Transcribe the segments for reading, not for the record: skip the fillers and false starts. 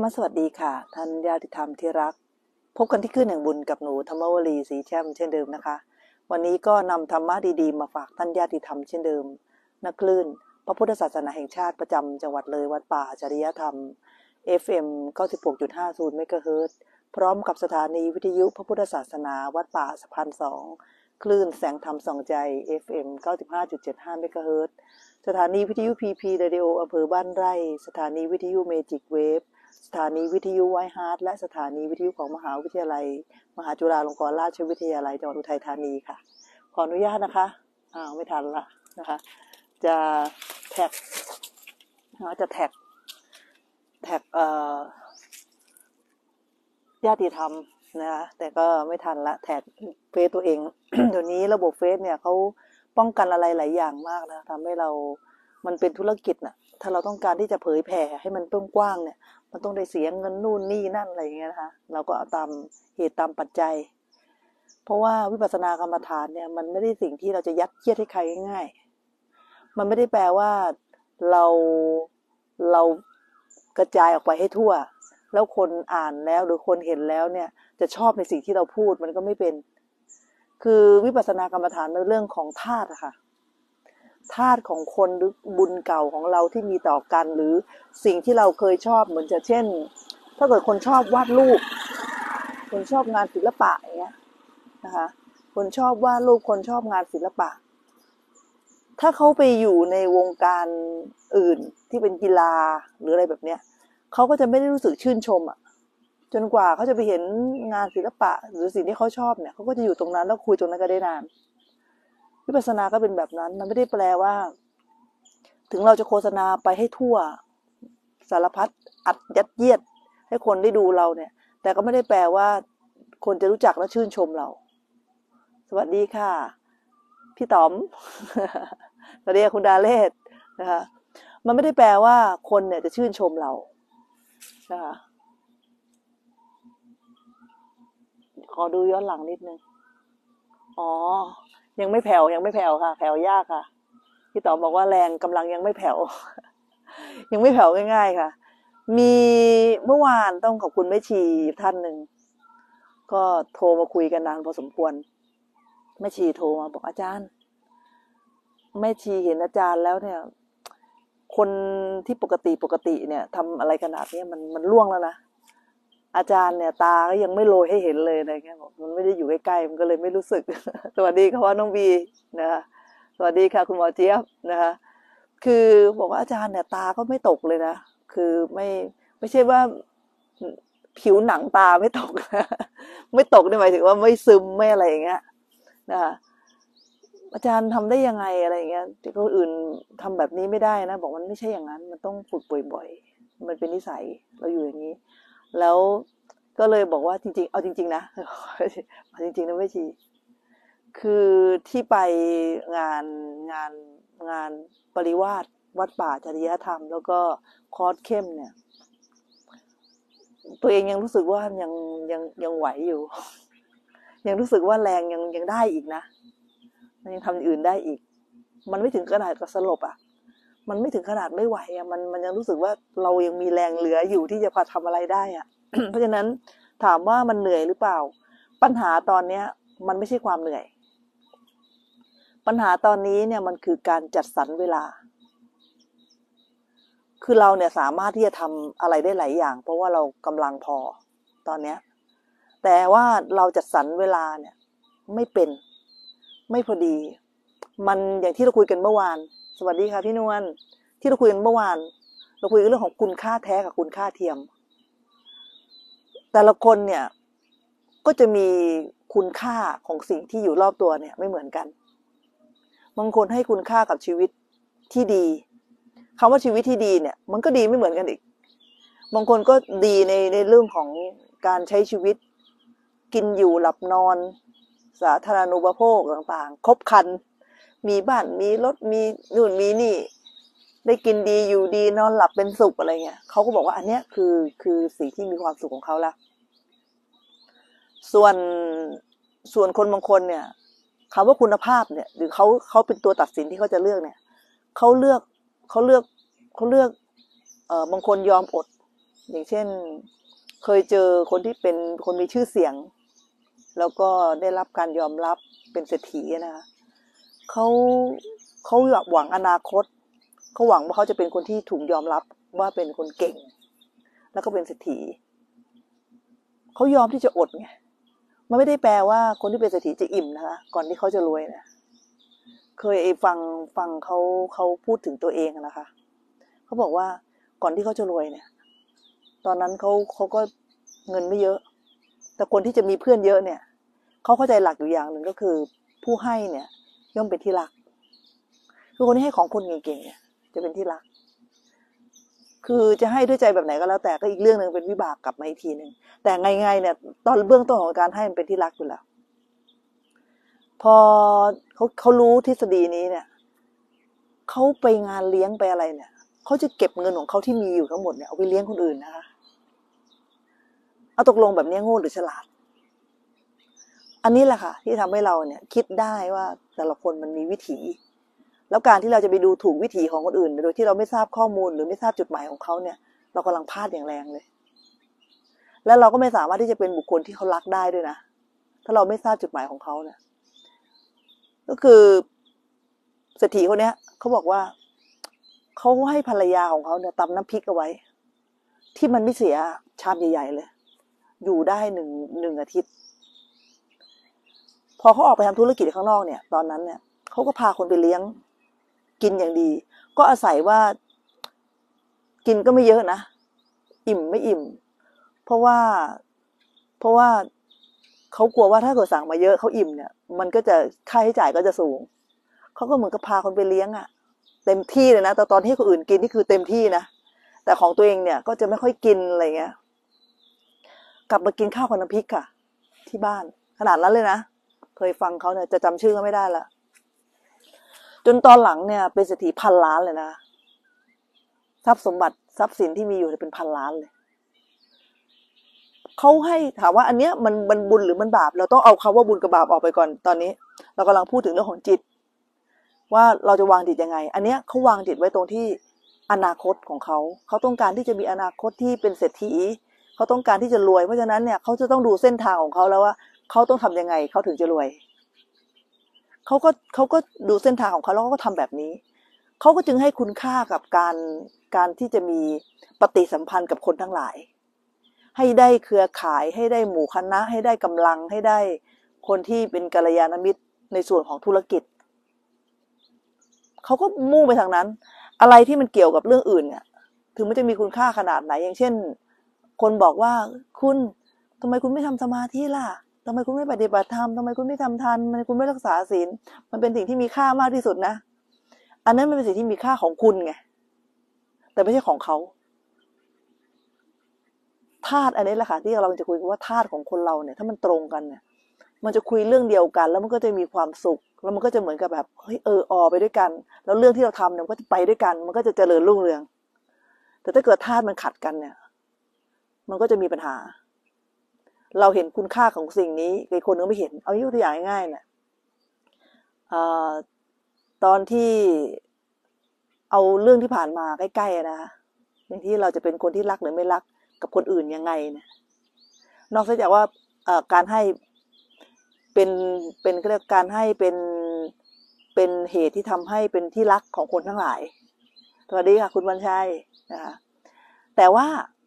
มัสวัสดีค่ะท่านญาติธรรมที่รักพบกันที่คลื่นแห่งบุญกับหนูธรรมวลีศรีแช่มเช่นเดิมนะคะวันนี้ก็นำธรรมะดีๆมาฝากท่านญาติธรรมเช่นเดิมณคลื่นพระพุทธศาสนาแห่งชาติประจำจังหวัดเลยวัดป่าจริยธรรม FM 96.50 เมกะเฮิรตซ์พร้อมกับสถานีวิทยุพระพุทธศาสนาวัดป่าสะพาน2คลื่นแสงธรรมส่องใจ FM 95.75 เมกะเฮิรตซ์สถานีวิทยุ PP Radio อำเภอบ้านไร่สถานีวิทยุเมจิกเวฟสถานีวิทยุไวท์ฮาร์ทและสถานีวิทยุของมหาวิทยาลัยมหาจุฬาลงกรณราชวิทยาลัยจังหวัดอุทัยธานีค่ะขออนุญาตนะคะไม่ทันละนะคะจะแท็กญาติธรรมนะคะแต่ก็ไม่ทันละแท็กเฟซตัวเอง เดี๋ยวนี้ระบบเฟซเนี่ยเขาป้องกันอะไรหลายอย่างมากนะทำให้เรามันเป็นธุรกิจน่ะถ้าเราต้องการที่จะเผยแผ่ให้มันกว้างเนี่ยมันต้องได้เสียเงินนู่นนี่นั่นอะไรอย่างเงี้ยนะคะเราก็เอาตามเหตุตามปัจจัยเพราะว่าวิปัสสนากรรมฐานเนี่ยมันไม่ได้สิ่งที่เราจะยัดเยียดให้ใครง่ายๆมันไม่ได้แปลว่าเรากระจายออกไปให้ทั่วแล้วคนอ่านแล้วหรือคนเห็นแล้วเนี่ยจะชอบในสิ่งที่เราพูดมันก็ไม่เป็นคือวิปัสสนากรรมฐานในเรื่องของธาตุอะค่ะธาตุของคนหรือบุญเก่าของเราที่มีต่อกันหรือสิ่งที่เราเคยชอบเหมือนจะเช่นถ้าเกิดคนชอบวาดรูปคนชอบงานศิลปะอย่างเงี้ยนะคะคนชอบวาดรูปคนชอบงานศิลปะถ้าเขาไปอยู่ในวงการอื่นที่เป็นกีฬาหรืออะไรแบบเนี้ยเขาก็จะไม่ได้รู้สึกชื่นชมอ่ะจนกว่าเขาจะไปเห็นงานศิลปะหรือสิ่งที่เขาชอบเนี่ยเขาก็จะอยู่ตรงนั้นแล้วคุยตรงนั้นก็ได้นานวิปัสสนาก็เป็นแบบนั้นมันไม่ได้แปลว่าถึงเราจะโฆษณาไปให้ทั่วสารพัดอัดยัดเยียดให้คนได้ดูเราเนี่ยแต่ก็ไม่ได้แปลว่าคนจะรู้จักและชื่นชมเราสวัสดีค่ะพี่ต๋อม สวัสดีคุณดาเลศนะคะมันไม่ได้แปลว่าคนเนี่ยจะชื่นชมเรานะคะขอดูย้อนหลังนิดนึงอ๋อยังไม่แผ่วค่ะแผ่วยากค่ะพี่ต๋อมบอกว่าแรงกำลังยังไม่แผ่ว ยังไม่แผ่วง่ายๆค่ะมีเมื่อวานต้องขอบคุณแม่ชีท่านหนึ่งก็โทรมาคุยกันนานพอสมควรแม่ชีโทรมาบอกอาจารย์แม่ชีเห็นอาจารย์แล้วเนี่ยคนที่ปกติเนี่ยทำอะไรขนาดนี้มันล่วงแล้วนะอาจารย์เนี่ยตาก็ยังไม่โรยให้เห็นเลยอะไรเงี้ยบอกมันไม่ได้อยู่ใกล้ๆมันก็เลยไม่รู้สึก สวัสดีค่ะว่าน้องบีนะคะสวัสดีค่ะคุณหมอเจี๊ยบนะคะคือบอกว่าอาจารย์เนี่ยตาก็ไม่ตกเลยนะคือไม่ใช่ว่าผิวหนังตาไม่ตกนะไม่ตกนี่หมายถึงว่าไม่ซึมไม่อะไรอย่างเงี้ยนะคะอาจารย์ทำได้ยังไงอะไรอย่างเงี้ยที่คนอื่นทำแบบนี้ไม่ได้นะบอกมันไม่ใช่อย่างนั้นมันต้องฝึกบ่อยๆมันเป็นนิสัยเราอยู่อย่างนี้แล้วก็เลยบอกว่าจริงๆเอาจริงๆนะจริงๆนะไม่ชีคือที่ไปงานปริวาสวัดป่าจริยธรรมแล้วก็คอร์สเข้มเนี่ยตัวเองยังรู้สึกว่ายังไหวอยู่ ยังรู้สึกว่าแรงยังได้อีกนะมันยังทำอื่นได้อีกมันไม่ถึงขนาดกับสลบอ่ะมันไม่ถึงขนาดไม่ไหวอ่ะมันยังรู้สึกว่าเรายังมีแรงเหลืออยู่ที่จะพอทำอะไรได้อ่ะ เพราะฉะนั้นถามว่ามันเหนื่อยหรือเปล่าปัญหาตอนเนี้ยมันไม่ใช่ความเหนื่อยปัญหาตอนนี้เนี่ยมันคือการจัดสรรเวลาคือเราเนี่ยสามารถที่จะทำอะไรได้หลายอย่างเพราะว่าเรากำลังพอตอนเนี้ยแต่ว่าเราจัดสรรเวลาเนี่ยไม่พอดีมันอย่างที่เราคุยกันเมื่อวานสวัสดีค่ะพี่นวลที่เราคุยกันเมื่อวานเราคุยกันเรื่องของคุณค่าแท้กับคุณค่าเทียมแต่ละคนเนี่ยก็จะมีคุณค่าของสิ่งที่อยู่รอบตัวเนี่ยไม่เหมือนกันบางคนให้คุณค่ากับชีวิตที่ดีคำว่าชีวิตที่ดีเนี่ยมันก็ดีไม่เหมือนกันอีกบางคนก็ดีในเรื่องของการใช้ชีวิตกินอยู่หลับนอนสาธารณูปโภคต่างๆครบครันมีบ้านมีรถมีนู่นมีนี่ได้กินดีอยู่ดีนอนหลับเป็นสุขอะไรเงี้ยเขาก็บอกว่าอันเนี้ยคือสิ่งที่มีความสุขของเขาละส่วนคนบางคนเนี่ยคำว่าคุณภาพเนี่ยหรือเขาเป็นตัวตัดสินที่เขาจะเลือกเนี่ยเขาเลือกบางคนยอมอดอย่างเช่นเคยเจอคนที่เป็นคนมีชื่อเสียงแล้วก็ได้รับการยอมรับเป็นเศรษฐีนะคะเขาเขาหวังอนาคตเขาหวังว่าเขาจะเป็นคนที่ถูกยอมรับว่าเป็นคนเก่งแล้วก็เป็นเศรษฐีเขายอมที่จะอดไงมันไม่ได้แปลว่าคนที่เป็นเศรษฐีจะอิ่มนะคะก่อนที่เขาจะรวยนะเคยฟังเขาพูดถึงตัวเองนะคะเขาบอกว่าก่อนที่เขาจะรวยเนี่ยตอนนั้นเขาก็เงินไม่เยอะแต่คนที่จะมีเพื่อนเยอะเนี่ยเขาเข้าใจหลักอยู่อย่างหนึ่งก็คือผู้ให้เนี่ยย่อมเป็นที่รักคือคนที่ให้ของคนเก่งๆเนี่ยจะเป็นที่รักคือจะให้ด้วยใจแบบไหนก็แล้วแต่ก็อีกเรื่องนึงเป็นวิบากกลับมาอีกทีนึงแต่ไงๆเนี่ยตอนเบื้องต้นของการให้มันเป็นที่รักอยู่แล้วพอเขารู้ทฤษฎีนี้เนี่ยเขาไปงานเลี้ยงไปอะไรเนี่ยเขาจะเก็บเงินของเขาที่มีอยู่ทั้งหมดเนี่ยเอาไปเลี้ยงคนอื่นนะคะเอาตกลงแบบนี้โง่หรือฉลาดอันนี้แหละค่ะที่ทำให้เราเนี่ยคิดได้ว่าแต่ละคนมันมีวิถีแล้วการที่เราจะไปดูถูกวิถีของคนอื่นโดยที่เราไม่ทราบข้อมูลหรือไม่ทราบจุดหมายของเขาเนี่ยเรากำลังพลาดอย่างแรงเลยแล้วเราก็ไม่สามารถที่จะเป็นบุคคลที่เขารักได้ด้วยนะถ้าเราไม่ทราบจุดหมายของเขาเนี่ยก็คือเศรษฐีคนนี้เขาบอกว่าเขาให้ภรรยาของเขาเนี่ยตำน้ำพริกเอาไว้ที่มันไม่เสียชามใหญ่ๆเลยอยู่ได้หนึ่งอาทิตย์พอเขาออกไปทำธุรกิจข้างนอกเนี่ยตอนนั้นเนี่ยเขาก็พาคนไปเลี้ยงกินอย่างดีก็อาศัยว่ากินก็ไม่เยอะนะอิ่มไม่อิ่มเพราะว่าเขากลัวว่าถ้าเกิดสั่งมาเยอะเขาอิ่มเนี่ยมันก็จะค่าใช้จ่ายก็จะสูงเขาก็เหมือนกับพาคนไปเลี้ยงอ่ะเต็มที่เลยนะแต่ตอนที่คนอื่นกินนี่คือเต็มที่นะแต่ของตัวเองเนี่ยก็จะไม่ค่อยกินอะไรเงี้ยกลับมากินข้าวกับน้ำพริกค่ะที่บ้านขนาดนั้นเลยนะเคยฟังเขาเนี่ยจะจำชื่อเขาไม่ได้ละจนตอนหลังเนี่ยเป็นเศรษฐีพันล้านเลยนะทรัพย์สมบัติทรัพย์สินที่มีอยู่เป็นพันล้านเลยเขาให้ถามว่าอันเนี้ยมันบุญหรือมันบาปเราต้องเอาคำว่าบุญกับบาปออกไปก่อนตอนนี้เรากำลังพูดถึงเรื่องของจิตว่าเราจะวางจิตยังไงอันเนี้ยเขาวางจิตไว้ตรงที่อนาคตของเขาต้องการที่จะมีอนาคตที่เป็นเศรษฐีเขาต้องการที่จะรวยเพราะฉะนั้นเนี่ยเขาจะต้องดูเส้นทางของเขาแล้วว่าเขาต้องทำยังไงเขาถึงจะรวยเขาก็ดูเส้นทางของเขาแล้วก็ทำแบบนี้เขาก็จึงให้คุณค่ากับการที่จะมีปฏิสัมพันธ์กับคนทั้งหลายให้ได้เครือข่ายให้ได้หมู่คณะให้ได้กำลังให้ได้คนที่เป็นกัลยาณมิตรในส่วนของธุรกิจเขาก็มุ่งไปทางนั้นอะไรที่มันเกี่ยวกับเรื่องอื่นเนี่ยถึงมันจะมีคุณค่าขนาดไหนอย่างเช่นคนบอกว่าคุณทำไมคุณไม่ทำสมาธิล่ะทำไมคุณไม่ปฏิบัติธรรมทำไมคุณไม่ทำทานทำไมคุณไม่รักษาศีลมันเป็นสิ่งที่มีค่ามากที่สุดนะอันนั้นมันเป็นสิ่งที่มีค่าของคุณไงแต่ไม่ใช่ของเขาธาตุอันนี้แหละค่ะที่เราจะคุยกันว่าธาตุของคนเราเนี่ยถ้ามันตรงกันเนี่ยมันจะคุยเรื่องเดียวกันแล้วมันก็จะมีความสุขแล้วมันก็จะเหมือนกับแบบเฮ้ยไปด้วยกันแล้วเรื่องที่เราทำเนี่ยมันก็จะไปด้วยกันมันก็จะเจริญรุ่งเรืองแต่ถ้าเกิดธาตุมันขัดกันเนี่ยมันก็จะมีปัญหาเราเห็นคุณค่าของสิ่งนี้อีกคนนึงไม่เห็นเอายกตัวอย่างง่ายๆเนี่ยตอนที่เอาเรื่องที่ผ่านมาใกล้ๆนะคะอย่างที่เราจะเป็นคนที่รักหรือไม่รักกับคนอื่นยังไงเนี่ยนอกจากว่าการให้เป็นเรียกการให้เป็นเหตุที่ทำให้เป็นที่รักของคนทั้งหลายสวัสดีค่ะคุณวันชัยนะคะแต่ว่า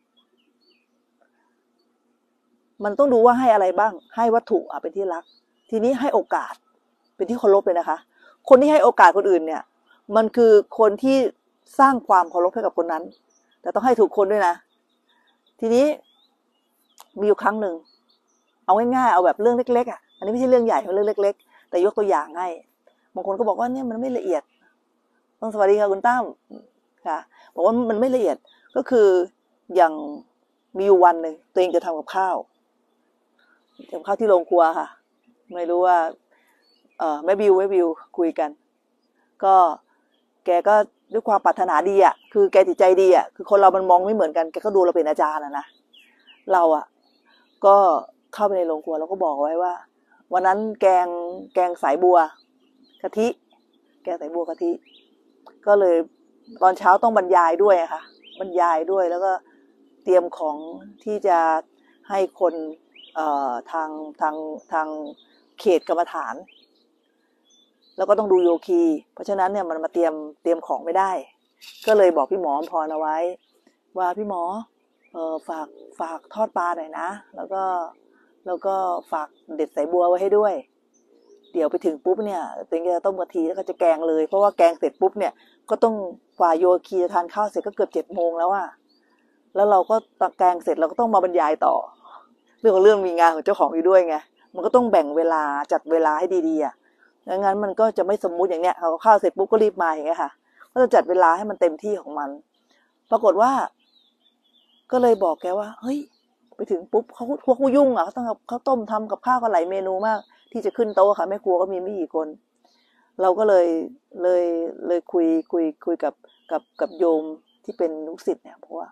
มันต้องดูว่าให้อะไรบ้างให้วัตถุเป็นที่รักทีนี้ให้โอกาสเป็นที่เคารพเลยนะคะคนที่ให้โอกาสคนอื่นเนี่ยมันคือคนที่สร้างความเคารพให้กับคนนั้นแต่ต้องให้ถูกคนด้วยนะทีนี้มีอยู่ครั้งหนึ่งเอาง่ายๆเอาแบบเรื่องเล็กๆอันนี้ไม่ใช่เรื่องใหญ่เป็นเรื่องเล็กๆแต่ยกตัวอย่างให้บางคนก็บอกว่าเนี่ยมันไม่ละเอียดต้องสวัสดีค่ะคุณตั้มค่ะบอกว่ามันไม่ละเอียดก็คืออย่างมีอยู่วันหนึ่งตัวเองจะทำกับข้าวที่โรงครัวค่ะไม่รู้ว่าแม่บิวคุยกันก็แกก็ด้วยความปรารถนาดีคือแกจิตใจดีคือคนเรามันมองไม่เหมือนกันแกก็ดูเราเป็นอาจารย์นะเราก็เข้าไปในโรงครัวแล้วก็บอกไว้ว่าวันนั้นแกงสายบัวกะทิแกงสายบัวกะทิก็เลยตอนเช้าต้องบรรยายด้วยค่ะบรรยายด้วยแล้วก็เตรียมของที่จะให้คนทางเขตกรรมฐานแล้วก็ต้องดูโยคีเพราะฉะนั้นเนี่ยมันมาเตรียมของไม่ได้ก็เลยบอกพี่หมออมพรเอาไว้ว่าพี่หมอฝากทอดปลาหน่อยนะแล้วก็ฝากเด็ดสายบัวไว้ให้ด้วยเดี๋ยวไปถึงปุ๊บเนี่ยติงจะต้มกะทิแล้วก็จะแกงเลยเพราะว่าแกงเสร็จปุ๊บเนี่ยก็ต้องกว่าโยคีจะทานข้าวเสร็จก็เกือบ7 โมงแล้วอะแล้วเราก็แกงเสร็จเราก็ต้องมาบรรยายต่อเรื่องมีงานของเจ้าของอยู่ด้วยไงมันก็ต้องแบ่งเวลาจัดเวลาให้ดีๆอ่ะดังนั้นมันก็จะไม่สมมุติอย่างเนี้ยเขาข้าวเสร็จปุ๊บก็รีบมาอย่างเงี้ยค่ะก็จะจัดเวลาให้มันเต็มที่ของมันปรากฏว่าก็เลยบอกแกว่าเฮ้ยไปถึงปุ๊บพวกยุ่งอ่ะเขาต้องเขาต้มทำกับข้าวก็หลายเมนูมากที่จะขึ้นโต๊ะค่ะแม่ครัวก็มีไม่กี่คนเราก็เลยคุยกับโยมที่เป็นลูกศิษย์เนี่ยเพราะว่า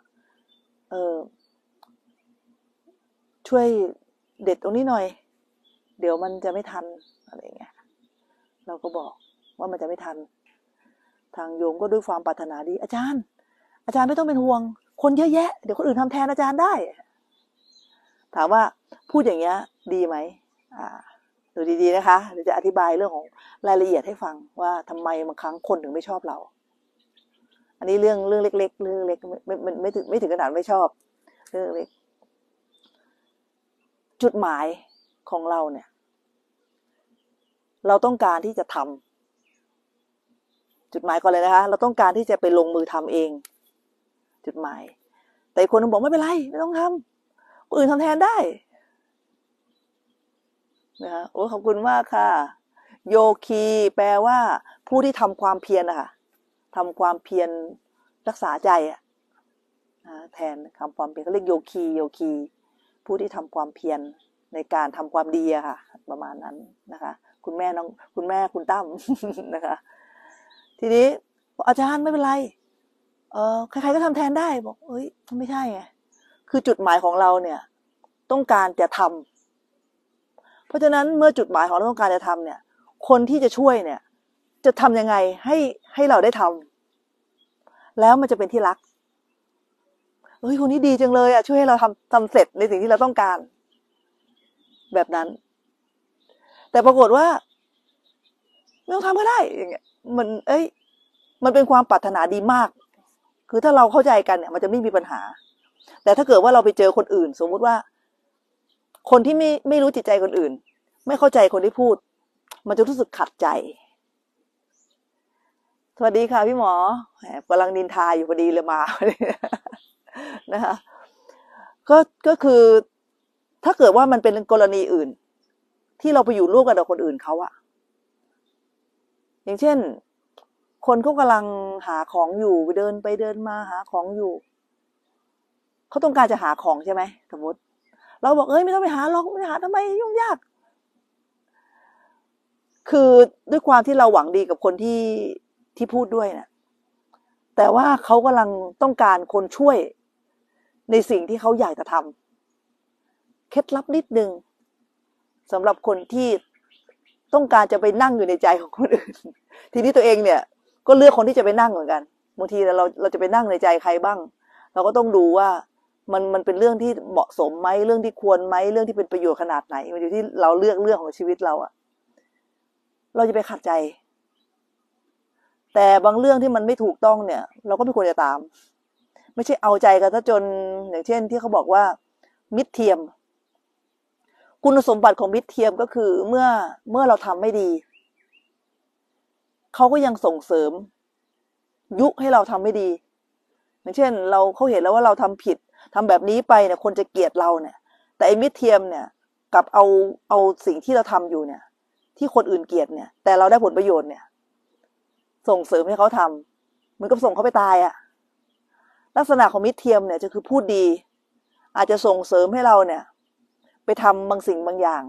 ช่วยเด็ดตรงนี้หน่อยเดี๋ยวมันจะไม่ทันอะไรเงี้ยเราก็บอกว่ามันจะไม่ทันทางโยมก็ด้วยความปรารถนาดีอาจารย์ไม่ต้องเป็นห่วงคนเยอะแยะเดี๋ยวคนอื่นทำแทนอาจารย์ได้ถามว่าพูดอย่างเงี้ยดีไหมดูดีๆนะคะเดี๋ยวจะอธิบายเรื่องของรายละเอียดให้ฟังว่าทำไมบางครั้งคนถึงไม่ชอบเราอันนี้เรื่องเล็กๆเรื่องเล็กไม่ถึงขนาดไม่ชอบเรื่องเล็กจุดหมายของเราเนี่ยเราต้องการที่จะทำจุดหมายก่อนเลยนะคะเราต้องการที่จะไปลงมือทำเองจุดหมายแต่คนนึงบอกไม่เป็นไรไม่ต้องทำคนอื่นทำแทนได้นะคะโอ้ขอบคุณมากค่ะโยคีแปลว่าผู้ที่ทำความเพียรนะคะทำความเพียรรักษาใจแทนทำความเพียรเขาเรียกโยคีผู้ที่ทำความเพียรในการทำความดีอะค่ะประมาณนั้นนะคะคุณแม่คุณตั้มนะคะทีนี้อาจารย์ไม่เป็นไรใครๆก็ทำแทนได้บอกเอ้ยไม่ใช่ไงคือจุดหมายของเราเนี่ยต้องการจะทำเพราะฉะนั้นเมื่อจุดหมายของเราต้องการจะทำเนี่ยคนที่จะช่วยเนี่ยจะทำยังไงให้เราได้ทำแล้วมันจะเป็นที่รักเฮ้ยคนนี้ดีจังเลยอ่ะช่วยให้เราทำเสร็จในสิ่งที่เราต้องการแบบนั้นแต่ปรากฏว่าไม่ต้องทำก็ได้อย่างเงี้ยมันเป็นความปรารถนาดีมากคือถ้าเราเข้าใจกันเนี่ยมันจะไม่มีปัญหาแต่ถ้าเกิดว่าเราไปเจอคนอื่นสมมุติว่าคนที่ไม่รู้จิตใจคนอื่นไม่เข้าใจคนที่พูดมันจะรู้สึกขัดใจสวัสดีค่ะพี่หมอกำลังนินทาอยู่พอดีเลยมานะคะก็คือถ้าเกิดว่ามันเป็นกรณีอื่นที่เราไปอยู่ร่วมกันกับคนอื่นเขาอะอย่างเช่นคนเขากำลังหาของอยู่เดินมาหาของอยู่เขาต้องการจะหาของใช่ไหมสมมติเราบอกไม่ต้องไปหาหรอกไม่หาทำไมยุ่งยากคือด้วยความที่เราหวังดีกับคนที่พูดด้วยนะแต่ว่าเขากำลังต้องการคนช่วยในสิ่งที่เขาอยากจะทำเคล็ดลับนิดนึงสำหรับคนที่ต้องการจะไปนั่งอยู่ในใจของคนอื่นทีนี้ตัวเองเนี่ยก็เลือกคนที่จะไปนั่งเหมือนกันบางทีเราจะไปนั่งในใจใครบ้างเราก็ต้องดูว่ามันเป็นเรื่องที่เหมาะสมไหมเรื่องที่ควรไหมเรื่องที่เป็นประโยชน์ขนาดไหนมันอยู่ที่เราเลือกเรื่องของชีวิตเราอะเราจะไปขัดใจแต่บางเรื่องที่มันไม่ถูกต้องเนี่ยเราก็ไม่ควรจะตามไม่ใช่เอาใจกันซะจนอย่างเช่นที่เขาบอกว่ามิตรเทียมคุณสมบัติของมิตรเทียมก็คือเมื่อเราทำไม่ดีเขาก็ยังส่งเสริมยุให้เราทำไม่ดีอย่างเช่นเขาเห็นแล้วว่าเราทำผิดทำแบบนี้ไปเนี่ยคนจะเกลียดเราเนี่ยแต่ไอ้มิตรเทียมเนี่ยกับเอาสิ่งที่เราทำอยู่เนี่ยที่คนอื่นเกลียดเนี่ยแต่เราได้ผลประโยชน์เนี่ยส่งเสริมให้เขาทำเหมือนกับส่งเขาไปตายอะลักษณะของมิตรเทียมเนี่ยจะคือพูดดีอาจจะส่งเสริมให้เราเนี่ยไปทำบางสิ่งบางอย่าง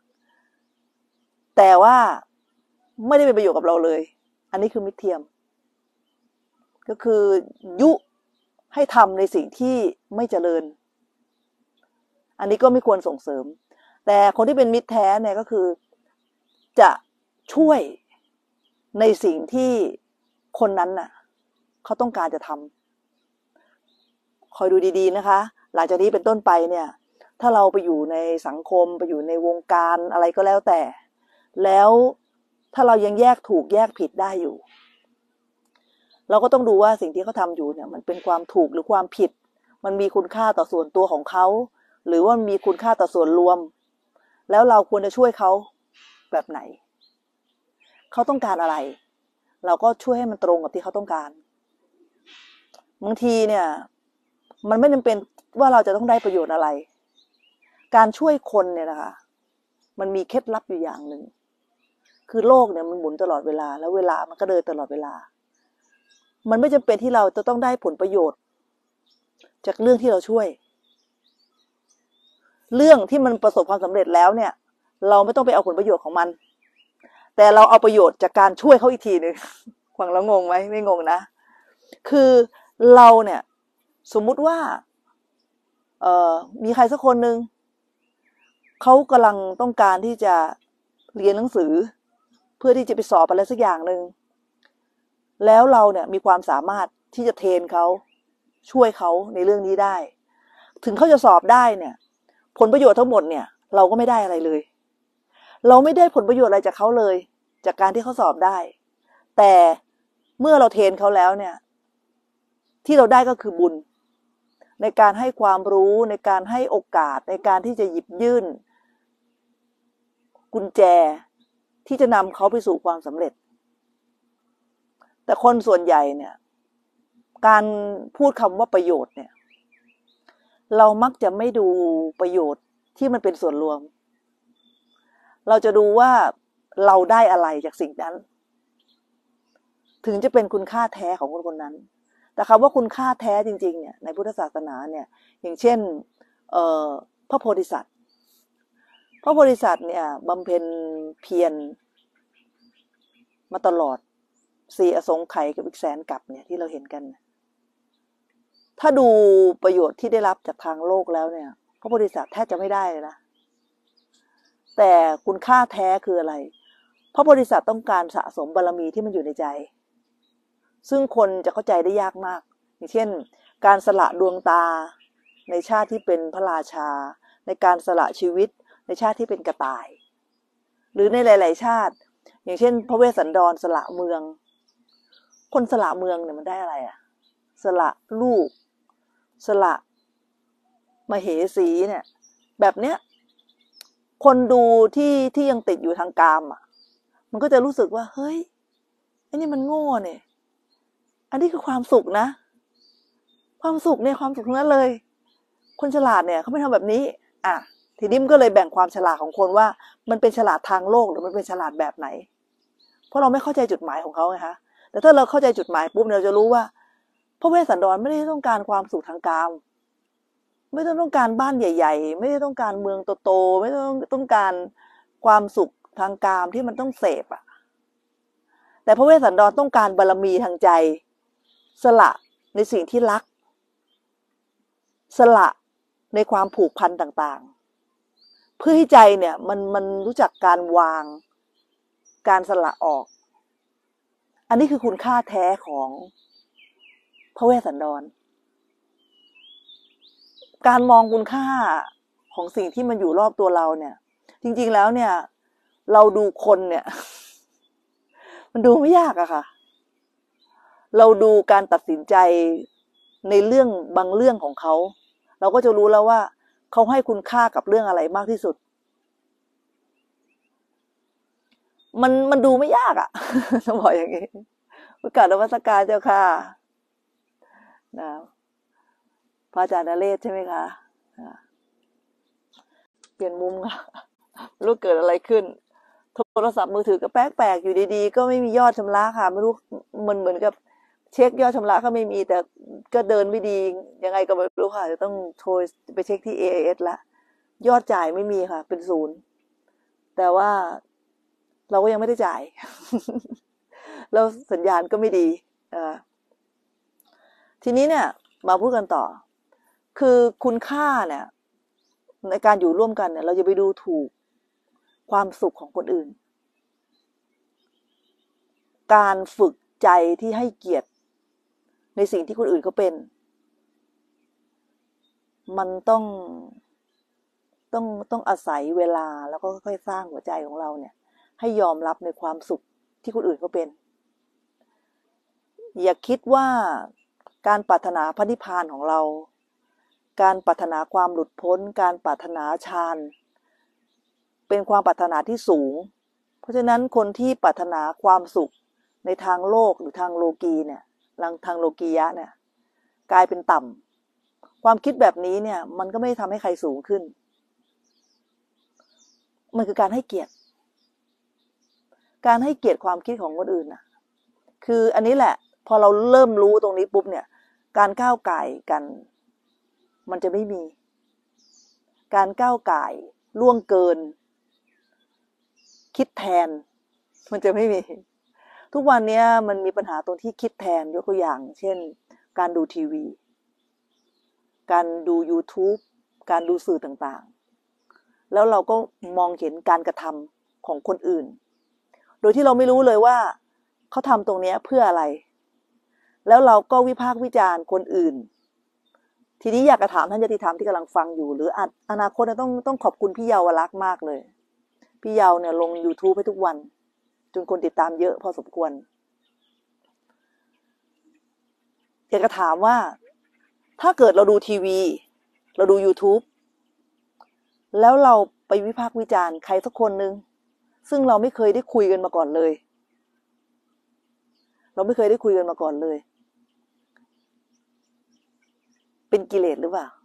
แต่ว่าไม่ได้เป็นประโยชน์กับเราเลยอันนี้คือมิตรเทียมก็คือยุให้ทำในสิ่งที่ไม่เจริญอันนี้ก็ไม่ควรส่งเสริมแต่คนที่เป็นมิตรแท้เนี่ยก็คือจะช่วยในสิ่งที่คนนั้นน่ะเขาต้องการจะทคอยดูดีๆนะคะหลังจากนี้เป็นต้นไปเนี่ยถ้าเราไปอยู่ในสังคมไปอยู่ในวงการอะไรก็แล้วแต่แล้วถ้าเรายังแยกถูกแยกผิดได้อยู่เราก็ต้องดูว่าสิ่งที่เขาทำอยู่เนี่ยมันเป็นความถูกหรือความผิดมันมีคุณค่าต่อส่วนตัวของเขาหรือว่ามีคุณค่าต่อส่วนรวมแล้วเราควรจะช่วยเขาแบบไหนเขาต้องการอะไรเราก็ช่วยให้มันตรงกับที่เขาต้องการบางทีเนี่ยมันไม่จำเป็นว่าเราจะต้องได้ประโยชน์อะไรการช่วยคนเนี่ยนะคะมันมีเคล็ดลับอยู่อย่างหนึ่งคือโลกเนี่ยมันหมุนตลอดเวลาแล้วเวลามันก็เดินตลอดเวลามันไม่จำเป็นที่เราจะต้องได้ผลประโยชน์จากเรื่องที่เราช่วยเรื่องที่มันประสบความสำเร็จแล้วเนี่ยเราไม่ต้องไปเอาผลประโยชน์ของมันแต่เราเอาประโยชน์จากการช่วยเขาอีกทีนึงฟังแล้วงงไหมไม่งงนะคือเราเนี่ยสมมุติว่ามีใครสักคนหนึ่งเขากำลังต้องการที่จะเรียนหนังสือเพื่อที่จะไปสอบอะไรสักอย่างหนึ่งแล้วเราเนี่ยมีความสามารถที่จะเทรนเขาช่วยเขาในเรื่องนี้ได้ถึงเขาจะสอบได้เนี่ยผลประโยชน์ทั้งหมดเนี่ยเราก็ไม่ได้อะไรเลยเราไม่ได้ผลประโยชน์อะไรจากเขาเลยจากการที่เขาสอบได้แต่เมื่อเราเทรนเขาแล้วเนี่ยที่เราได้ก็คือบุญในการให้ความรู้ในการให้โอกาสในการที่จะหยิบยื่นกุญแจที่จะนำเขาไปสู่ความสำเร็จแต่คนส่วนใหญ่เนี่ยการพูดคำว่าประโยชน์เนี่ยเรามักจะไม่ดูประโยชน์ที่มันเป็นส่วนรวมเราจะดูว่าเราได้อะไรจากสิ่งนั้นถึงจะเป็นคุณค่าแท้ของคนคนนั้นแต่คำว่าคุณค่าแท้จริงๆเนี่ยในพุทธศาสนาเนี่ยอย่างเช่นพระโพธิสัตว์เนี่ยบำเพ็ญเพียรมาตลอด4 อสงไขยกับอีก100,000 กับเนี่ยที่เราเห็นกันถ้าดูประโยชน์ที่ได้รับจากทางโลกแล้วเนี่ยพระโพธิสัตว์แทบจะไม่ได้เลยนะแต่คุณค่าแท้คืออะไรพระโพธิสัตว์ต้องการสะสมบารมีที่มันอยู่ในใจซึ่งคนจะเข้าใจได้ยากมากอย่างเช่นการสละดวงตาในชาติที่เป็นพระราชาในการสละชีวิตในชาติที่เป็นกระต่ายหรือในหลายๆชาติอย่างเช่นพระเวสสันดรสละเมืองคนสละเมืองเนี่ยมันได้อะไรอะสละลูกสละมเหสีเนี่ยแบบเนี้ยคนดูที่ยังติดอยู่ทางกามอ่ะมันก็จะรู้สึกว่าเฮ้ยไอ้นี่มันโง่เนี่ยอันนี้คือความสุขนะความสุขเนี่ยความสุขทั้งนั้นเลยคนฉลาดเนี่ยเขาไม่ทำแบบนี้ทีนี้มันก็เลยแบ่งความฉลาดของคนว่ามันเป็นฉลาดทางโลกหรือมันเป็นฉลาดแบบไหนเพราะเราไม่เข้าใจจุดหมายของเขาไงคะแต่ถ้าเราเข้าใจจุดหมายปุ๊บเราจะรู้ว่าพระเวสสันดรไม่ได้ต้องการความสุขทางกามไม่ต้องการบ้านใหญ่ๆไม่ได้ต้องการเมืองโตๆไม่ต้องการความสุขทางกามที่มันต้องเสพแต่พระเวสสันดรต้องการบารมีทางใจสละในสิ่งที่รักสละในความผูกพันต่างๆเพื่อให้ใจเนี่ยมันรู้จักการวางการสละออกอันนี้คือคุณค่าแท้ของพระเวสสันดรการมองคุณค่าของสิ่งที่มันอยู่รอบตัวเราเนี่ยจริงๆแล้วเนี่ยเราดูคนเนี่ยมันดูไม่ยากอะค่ะเราดูการตัดสินใจในเรื่องบางเรื่องของเขาเราก็จะรู้แล้วว่าเขาให้คุณค่ากับเรื่องอะไรมากที่สุดมันดูไม่ยากอะต้องบอกอย่างนี้ประกาศนมัสการเจ้าค่ะนะพระอาจารย์นเรศใช่ไหมคะเปลี่ยนมุมค่ะรู้เกิดอะไรขึ้นโทรศัพท์มือถือก็แปลกๆอยู่ดีๆก็ไม่มียอดชำระค่ะไม่รู้มันเหมือนกับเช็คยอดชำระก็ไม่มีแต่ก็เดินไม่ดียังไงก็ไม่รู้ค่ะจะต้องโทรไปเช็คที่ AIS ละยอดจ่ายไม่มีค่ะเป็น0แต่ว่าเราก็ยังไม่ได้จ่ายแล้วสัญญาณก็ไม่ดีทีนี้เนี่ยมาพูดกันต่อคือคุณค่าเนี่ยในการอยู่ร่วมกันเนี่ยเราจะไปดูถูกความสุขของคนอื่นการฝึกใจที่ให้เกียรติในสิ่งที่คนอื่นเขาเป็นมันต้องอาศัยเวลาแล้วก็ค่อยๆสร้างหัวใจของเราเนี่ยให้ยอมรับในความสุขที่คนอื่นเขาเป็นอย่าคิดว่าการปรารถนาพระนิพพานของเราการปรารถนาความหลุดพ้นการปรารถนาฌานเป็นความปรารถนาที่สูงเพราะฉะนั้นคนที่ปรารถนาความสุขในทางโลกหรือทางโลกีเนี่ยทางโลกียะเนี่ยกลายเป็นต่ำความคิดแบบนี้เนี่ยมันก็ไม่ทำให้ใครสูงขึ้นมันคือการให้เกียรติความคิดของคนอื่นน่ะคืออันนี้แหละพอเราเริ่มรู้ตรงนี้ปุ๊บเนี่ยการก้าวก่ายกันมันจะไม่มีการก้าวก่ายล่วงเกินคิดแทนมันจะไม่มีทุกวันนี้มันมีปัญหาตรงที่คิดแทนยกตัวอย่างเช่นการดูทีวีการดู YouTube การดูสื่อต่างๆแล้วเราก็มองเห็นการกระทำของคนอื่นโดยที่เราไม่รู้เลยว่าเขาทำตรงนี้เพื่ออะไรแล้วเราก็วิพากษ์วิจารณ์คนอื่นทีนี้อยากจะถามท่านญาติธรรมที่กำลังฟังอยู่หรืออนาคตต้องขอบคุณพี่เยาวลักษณ์มากเลยพี่เยาวเนี่ยลง YouTube ให้ทุกวันจนคนติดตามเยอะพอสมควรอยากจะถามว่าถ้าเกิดเราดูทีวีเราดู YouTube แล้วเราไปวิพากษ์วิจารณ์ใครสักคนนึงซึ่งเราไม่เคยได้คุยกันมาก่อนเลยเป็นกิเลสหรือเปล่า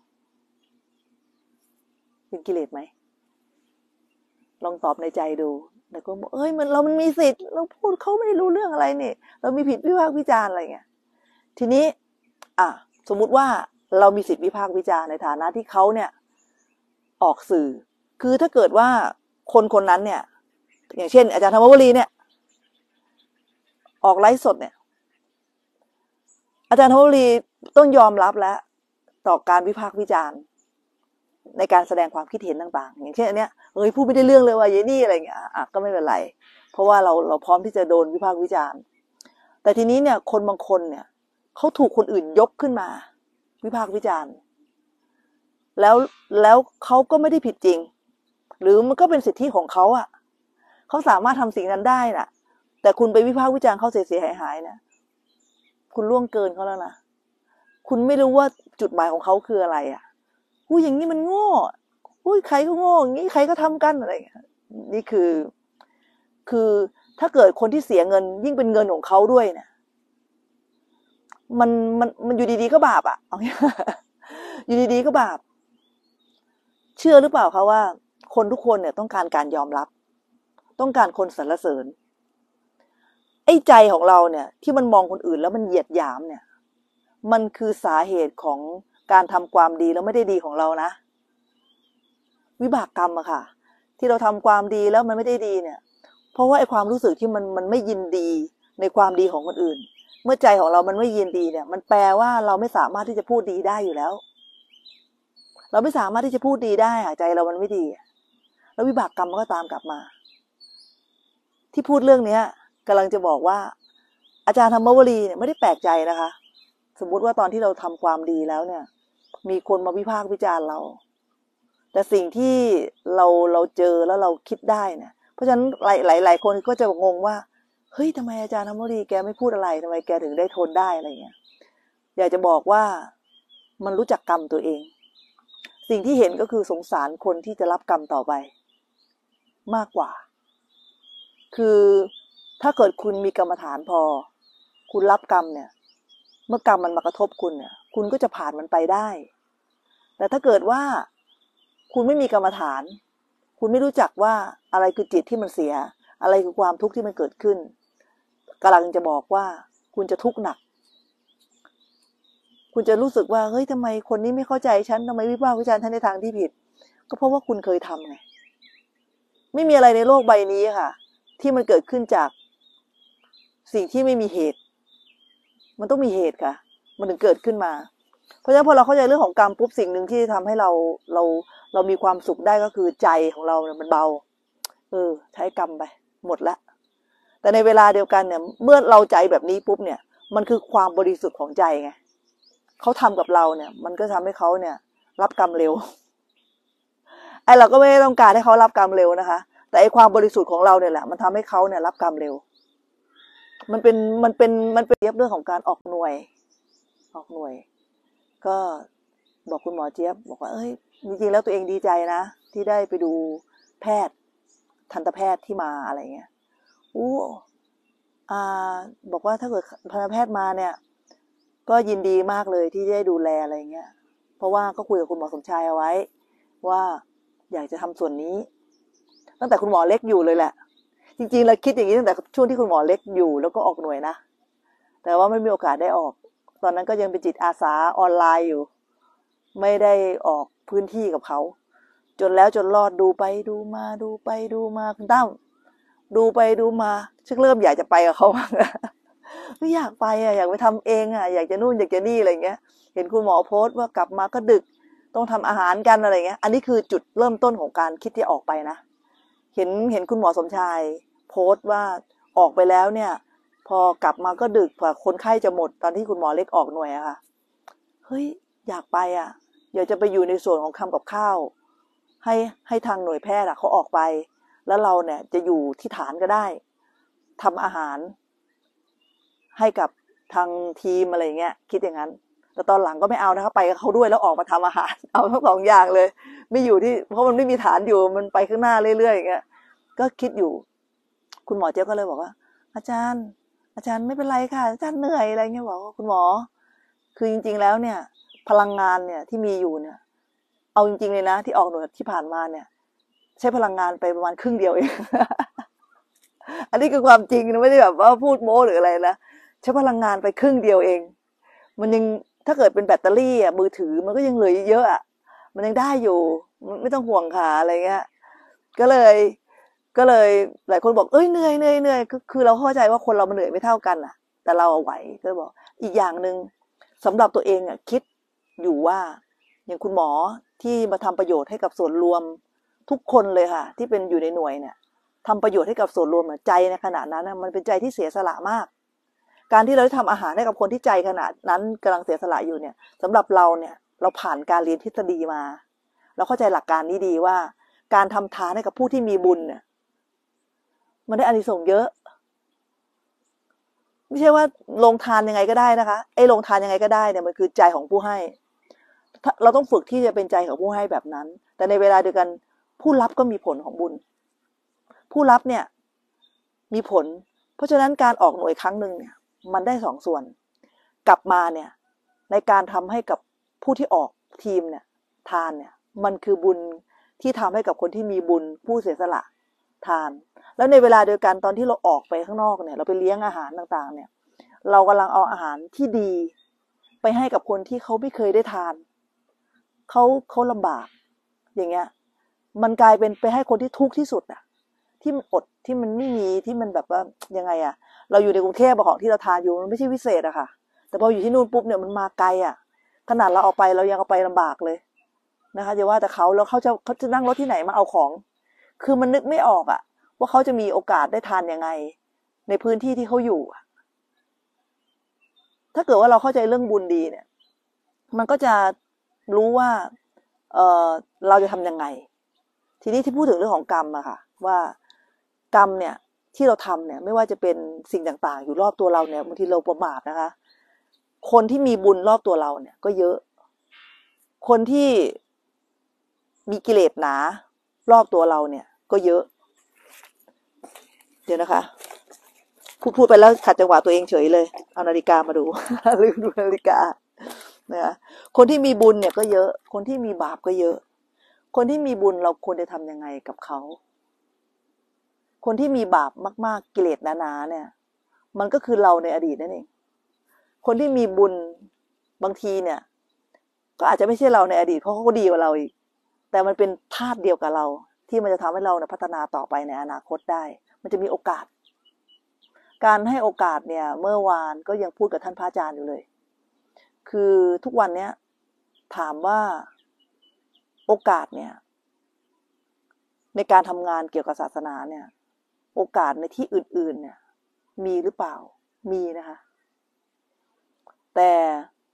เป็นกิเลสไหมลองตอบในใจดูแต่ก็บอกมันมีสิทธิ์เราพูดเขาไม่ได้รู้เรื่องอะไรนี่เรามีผิดวิพากษ์วิจารณ์อะไรเงี้ยทีนี้สมมุติว่าเรามีสิทธิ์วิพากษ์วิจารณ์ในฐานะที่เขาเนี่ยออกสื่อคือถ้าเกิดว่าคนนั้นเนี่ยอย่างเช่นอาจารย์ธรรมวลีเนี่ยออกไลฟ์สดเนี่ยอาจารย์ธรรมวลีต้องยอมรับแล้วต่อการวิพากษ์วิจารณ์ในการแสดงความคิดเห็นต่างๆอย่างเช่นอันเนี้ยพูดไม่ได้เรื่องเลยว่าเยนี่อะไรเงี้ยก็ไม่เป็นไรเพราะว่าเราพร้อมที่จะโดนวิพากษ์วิจารณ์แต่ทีนี้เนี่ยคนบางคนเนี่ยเขาถูกคนอื่นยกขึ้นมาวิพากษ์วิจารณ์แล้วเขาก็ไม่ได้ผิดจริงหรือมันก็เป็นสิทธิของเขาเขาสามารถทำสิ่งนั้นได้น่ะแต่คุณไปวิพากษ์วิจารณ์เขาเสียหายๆนะคุณล่วงเกินเขาแล้วนะคุณไม่รู้ว่าจุดหมายของเขาคืออะไรอย่างนี้มันโง่ใครก็โง่อย่างนี้ใครก็ทำกันอะไรอย่างเงี้ยนี่คือถ้าเกิดคนที่เสียเงินยิ่งเป็นเงินของเขาด้วยเนี่ยมันอยู่ดีๆก็บาปอยู่ดีๆก็บาปเชื่อหรือเปล่าคะว่าคนทุกคนเนี่ยต้องการการยอมรับต้องการคนสรรเสริญไอ้ใจของเราเนี่ยที่มันมองคนอื่นแล้วมันเหยียดหยามเนี่ยมันคือสาเหตุของการทำความดีแล้วไม่ได้ดีของเรานะวิบากกรรมค่ะที่เราทำความดีแล้วมันไม่ได้ดีเนี่ยเพราะว่าไอ้ความรู้สึกที่มันไม่ยินดีในความดีของคนอื่นเมื่อใจของเรามันไม่ยินดีเนี่ยมันแปลว่าเราไม่สามารถที่จะพูดดีได้อยู่แล้วเราไม่สามารถที่จะพูดดีได้ใจเรามันไม่ดีแล้ววิบากกรรมมันก็ตามกลับมาที่พูดเรื่องนี้กำลังจะบอกว่าอาจารย์ธรรมวลีเนี่ยไม่ได้แปลกใจนะคะสมมุติว่าตอนที่เราทำความดีแล้วเนี่ยมีคนมาวิพากษ์วิจารณ์เราแต่สิ่งที่เราเจอแล้วเราคิดได้เนี่ยเพราะฉะนั้นหลายคนก็จะงงว่าเฮ้ยทำไมอาจารย์ธรรมวลีแกไม่พูดอะไรทำไมแกถึงได้ทนได้อะไรเงี้ยอยากจะบอกว่ามันรู้จักกรรมตัวเองสิ่งที่เห็นก็คือสงสารคนที่จะรับกรรมต่อไปมากกว่าคือถ้าเกิดคุณมีกรรมฐานพอคุณรับกรรมเนี่ยเมื่อกรรมมันมากระทบคุณเนี่ยคุณก็จะผ่านมันไปได้แต่ถ้าเกิดว่าคุณไม่มีกรรมฐานคุณไม่รู้จักว่าอะไรคือจิตที่มันเสียอะไรคือความทุกข์ที่มันเกิดขึ้นกำลังจะบอกว่าคุณจะทุกข์หนักคุณจะรู้สึกว่าเฮ้ยทำไมคนนี้ไม่เข้าใจฉันทำไมวิพากษ์วิจารณ์ฉันในทางที่ผิดก็เพราะว่าคุณเคยทำไงไม่มีอะไรในโลกใบนี้ค่ะที่มันเกิดขึ้นจากสิ่งที่ไม่มีเหตุมันต้องมีเหตุค่ะมันถึงเกิดขึ้นมาเพราะฉะนั้นพอเราเข้าใจเรื่องของกรรมปุ๊บสิ่งหนึ่งที่ทำให้เรามีความสุขได้ก็คือใจของเราเนี่ยมันเบาใช้กรรมไปหมดละแต่ในเวลาเดียวกันเนี่ยเมื่อเราใจแบบนี้ปุ๊บเนี่ยมันคือความบริสุทธิ์ของใจไงเขาทำกับเราเนี่ยมันก็ทำให้เขาเนี่ยรับกรรมเร็วไอเราก็ไม่ได้ต้องการให้เขารับกรรมเร็วนะคะแต่ไอความบริสุทธิ์ของเราเนี่ยแหละมันทำให้เขาเนี่ยรับกรรมเร็วมันเป็นเจี๊ยบเรื่องของการออกหน่วยก็บอกคุณหมอเจี๊ยบบอกว่าเอ้ยจริงๆแล้วตัวเองดีใจนะที่ได้ไปดูแพทย์ทันตแพทย์ที่มาอะไรเงี้ยบอกว่าถ้าเกิดทันตแพทย์มาเนี่ยก็ยินดีมากเลยที่ได้ดูแลอะไรเงี้ยเพราะว่าก็คุยกับคุณหมอสมชายเอาไว้ว่าอยากจะทำส่วนนี้ตั้งแต่คุณหมอเล็กอยู่เลยแหละจริงๆเราคิดอย่างนี้ตั้งแต่ช่วงที่คุณหมอเล็กอยู่แล้วก็ออกหน่วยนะแต่ว่าไม่มีโอกาสได้ออกตอนนั้นก็ยังเป็นจิตอาสาออนไลน์อยู่ไม่ได้ออกพื้นที่กับเขาจนแล้วจนรอดดูไปดูมาคุณตั้มดูไปดูมาชักเริ่มอยากจะไปกับเขาไม่อยากไปอยากไปทำเองอยากจะนู่นอยากจะนี่อะไรเงี้ยเห็นคุณหมอโพสต์ว่ากลับมาก็ดึกต้องทำอาหารกันอะไรเงี้ยอันนี้คือจุดเริ่มต้นของการคิดที่ออกไปนะเห็นคุณหมอสมชายโพสต์ว่าออกไปแล้วเนี่ยพอกลับมาก็ดึกกว่าคนไข้จะหมดตอนที่คุณหมอเล็กออกหน่วยอะค่ะเฮ้ยอยากไปอยากจะไปอยู่ในส่วนของทำกับข้าวให้ทางหน่วยแพทย์เขาออกไปแล้วเราเนี่ยจะอยู่ที่ฐานก็ได้ทำอาหารให้กับทางทีมอะไรเงี้ยคิดอย่างนั้นแต่ตอนหลังก็ไม่เอานะคะไปกับเขาด้วยแล้วออกมาทำอาหารเอาทั้งสองอย่างเลยไม่อยู่ที่เพราะมันไม่มีฐานอยู่มันไปข้างหน้าเรื่อยๆอย่างเงี้ยก็คิดอยู่คุณหมอเจ๊ก็เลยบอกว่าอาจารย์ไม่เป็นไรค่ะอาจารย์เหนื่อยอะไรเงี้ยบอกว่าคุณหมอคือจริงๆแล้วเนี่ยพลังงานเนี่ยที่มีอยู่เนี่ยเอาจริงๆเลยนะที่ออกหน่วยที่ผ่านมาเนี่ยใช้พลังงานไปประมาณครึ่งเดียวเอง อันนี้คือความจริงนะไม่ได้แบบว่าพูดโม้หรืออะไรนะใช้พลังงานไปครึ่งเดียวเองมันยังถ้าเกิดเป็นแบตเตอรี่มือถือมันก็ยังเหลือเยอะมันยังได้อยู่ไม่ต้องห่วงขาอะไรเงี้ยก็เลยหลายคนบอกเหนื่อยคือเราเข้าใจว่าคนเรามันเหนื่อยไม่เท่ากันแต่เราไหวก็บอกอีกอย่างนึงสำหรับตัวเองคิดอยู่ว่าอย่างคุณหมอที่มาทำประโยชน์ให้กับส่วนรวมทุกคนเลยค่ะที่เป็นอยู่ในหน่วยเนี่ยทำประโยชน์ให้กับส่วนรวมใจในขณะนั้นมันเป็นใจที่เสียสละมากการที่เราได้ทำอาหารให้กับคนที่ใจขนาดนั้นกำลังเสียสละอยู่เนี่ยสำหรับเราเนี่ยเราผ่านการเรียนทฤษฎีมาเราเข้าใจหลักการนี้ดีว่าการทำทานให้กับผู้ที่มีบุญเนี่ยมันได้อานิสงส์เยอะไม่ใช่ว่าลงทานยังไงก็ได้นะคะลงทานยังไงก็ได้เนี่ยมันคือใจของผู้ให้เราต้องฝึกที่จะเป็นใจของผู้ให้แบบนั้นแต่ในเวลาเดียวกันผู้รับก็มีผลของบุญผู้รับเนี่ยมีผลเพราะฉะนั้นการออกหน่วยครั้งหนึ่งเนี่ยมันได้2 ส่วนกลับมาเนี่ยในการทำให้กับผู้ที่ออกทีมเนี่ยทานเนี่ยมันคือบุญที่ทำให้กับคนที่มีบุญผู้เสียสละทานแล้วในเวลาเดียวกันตอนที่เราออกไปข้างนอกเนี่ยเราไปเลี้ยงอาหารต่างๆเนี่ยเรากำลังเอาอาหารที่ดีไปให้กับคนที่เขาไม่เคยได้ทานเขาลำบากอย่างเงี้ยมันกลายเป็นไปให้คนที่ทุกข์ที่สุดที่มันอดที่มันไม่มีที่มันแบบว่ายังไงเราอยู่ในกรุงเทพของที่เราทานอยู่มันไม่ใช่วิเศษค่ะแต่พออยู่ที่นู่นปุ๊บเนี่ยมันมาไกลขนาดเราเอาไปเรายังเอาไปลำบากเลยนะคะอย่าว่าแต่เขาแล้วเขาจะนั่งรถที่ไหนมาเอาของคือมันนึกไม่ออกว่าเขาจะมีโอกาสได้ทานยังไงในพื้นที่ที่เขาอยู่ถ้าเกิดว่าเราเข้าใจเรื่องบุญดีเนี่ยมันก็จะรู้ว่าเราจะทำยังไงทีนี้ที่พูดถึงเรื่องของกรรมค่ะว่ากรรมเนี่ยที่เราทำเนี่ยไม่ว่าจะเป็นสิ่งต่างๆอยู่รอบตัวเราเนี่ยบางทีเราประมาทนะคะคนที่มีบุญรอบตัวเราเนี่ยก็เยอะคนที่มีกิเลสหนารอบตัวเราเนี่ยก็เยอะเดี๋ยวนะคะพูดไปแล้วขัดจังหวะตัวเองเฉยเลยเอานาฬิกามาดู ลืมดูนาฬิกานะคะคนที่มีบุญเนี่ยก็เยอะคนที่มีบาปก็เยอะคนที่มีบุญเราควรจะทำยังไงกับเขาคนที่มีบาปมากๆกิเลสหนาๆเนี่ยมันก็คือเราในอดีตนั่นเองคนที่มีบุญบางทีเนี่ยก็อาจจะไม่ใช่เราในอดีตเพราะเขาก็ดีกว่าเราอีกแต่มันเป็นธาตุเดียวกับเราที่มันจะทำให้เราพัฒนาต่อไปในอนาคตได้มันจะมีโอกาสการให้โอกาสเนี่ยเมื่อวานก็ยังพูดกับท่านพระอาจารย์อยู่เลยคือทุกวันเนี้ยถามว่าโอกาสเนี่ยในการทำงานเกี่ยวกับศาสนาเนี่ยโอกาสในที่อื่นๆเนี่ยมีหรือเปล่ามีนะคะแต่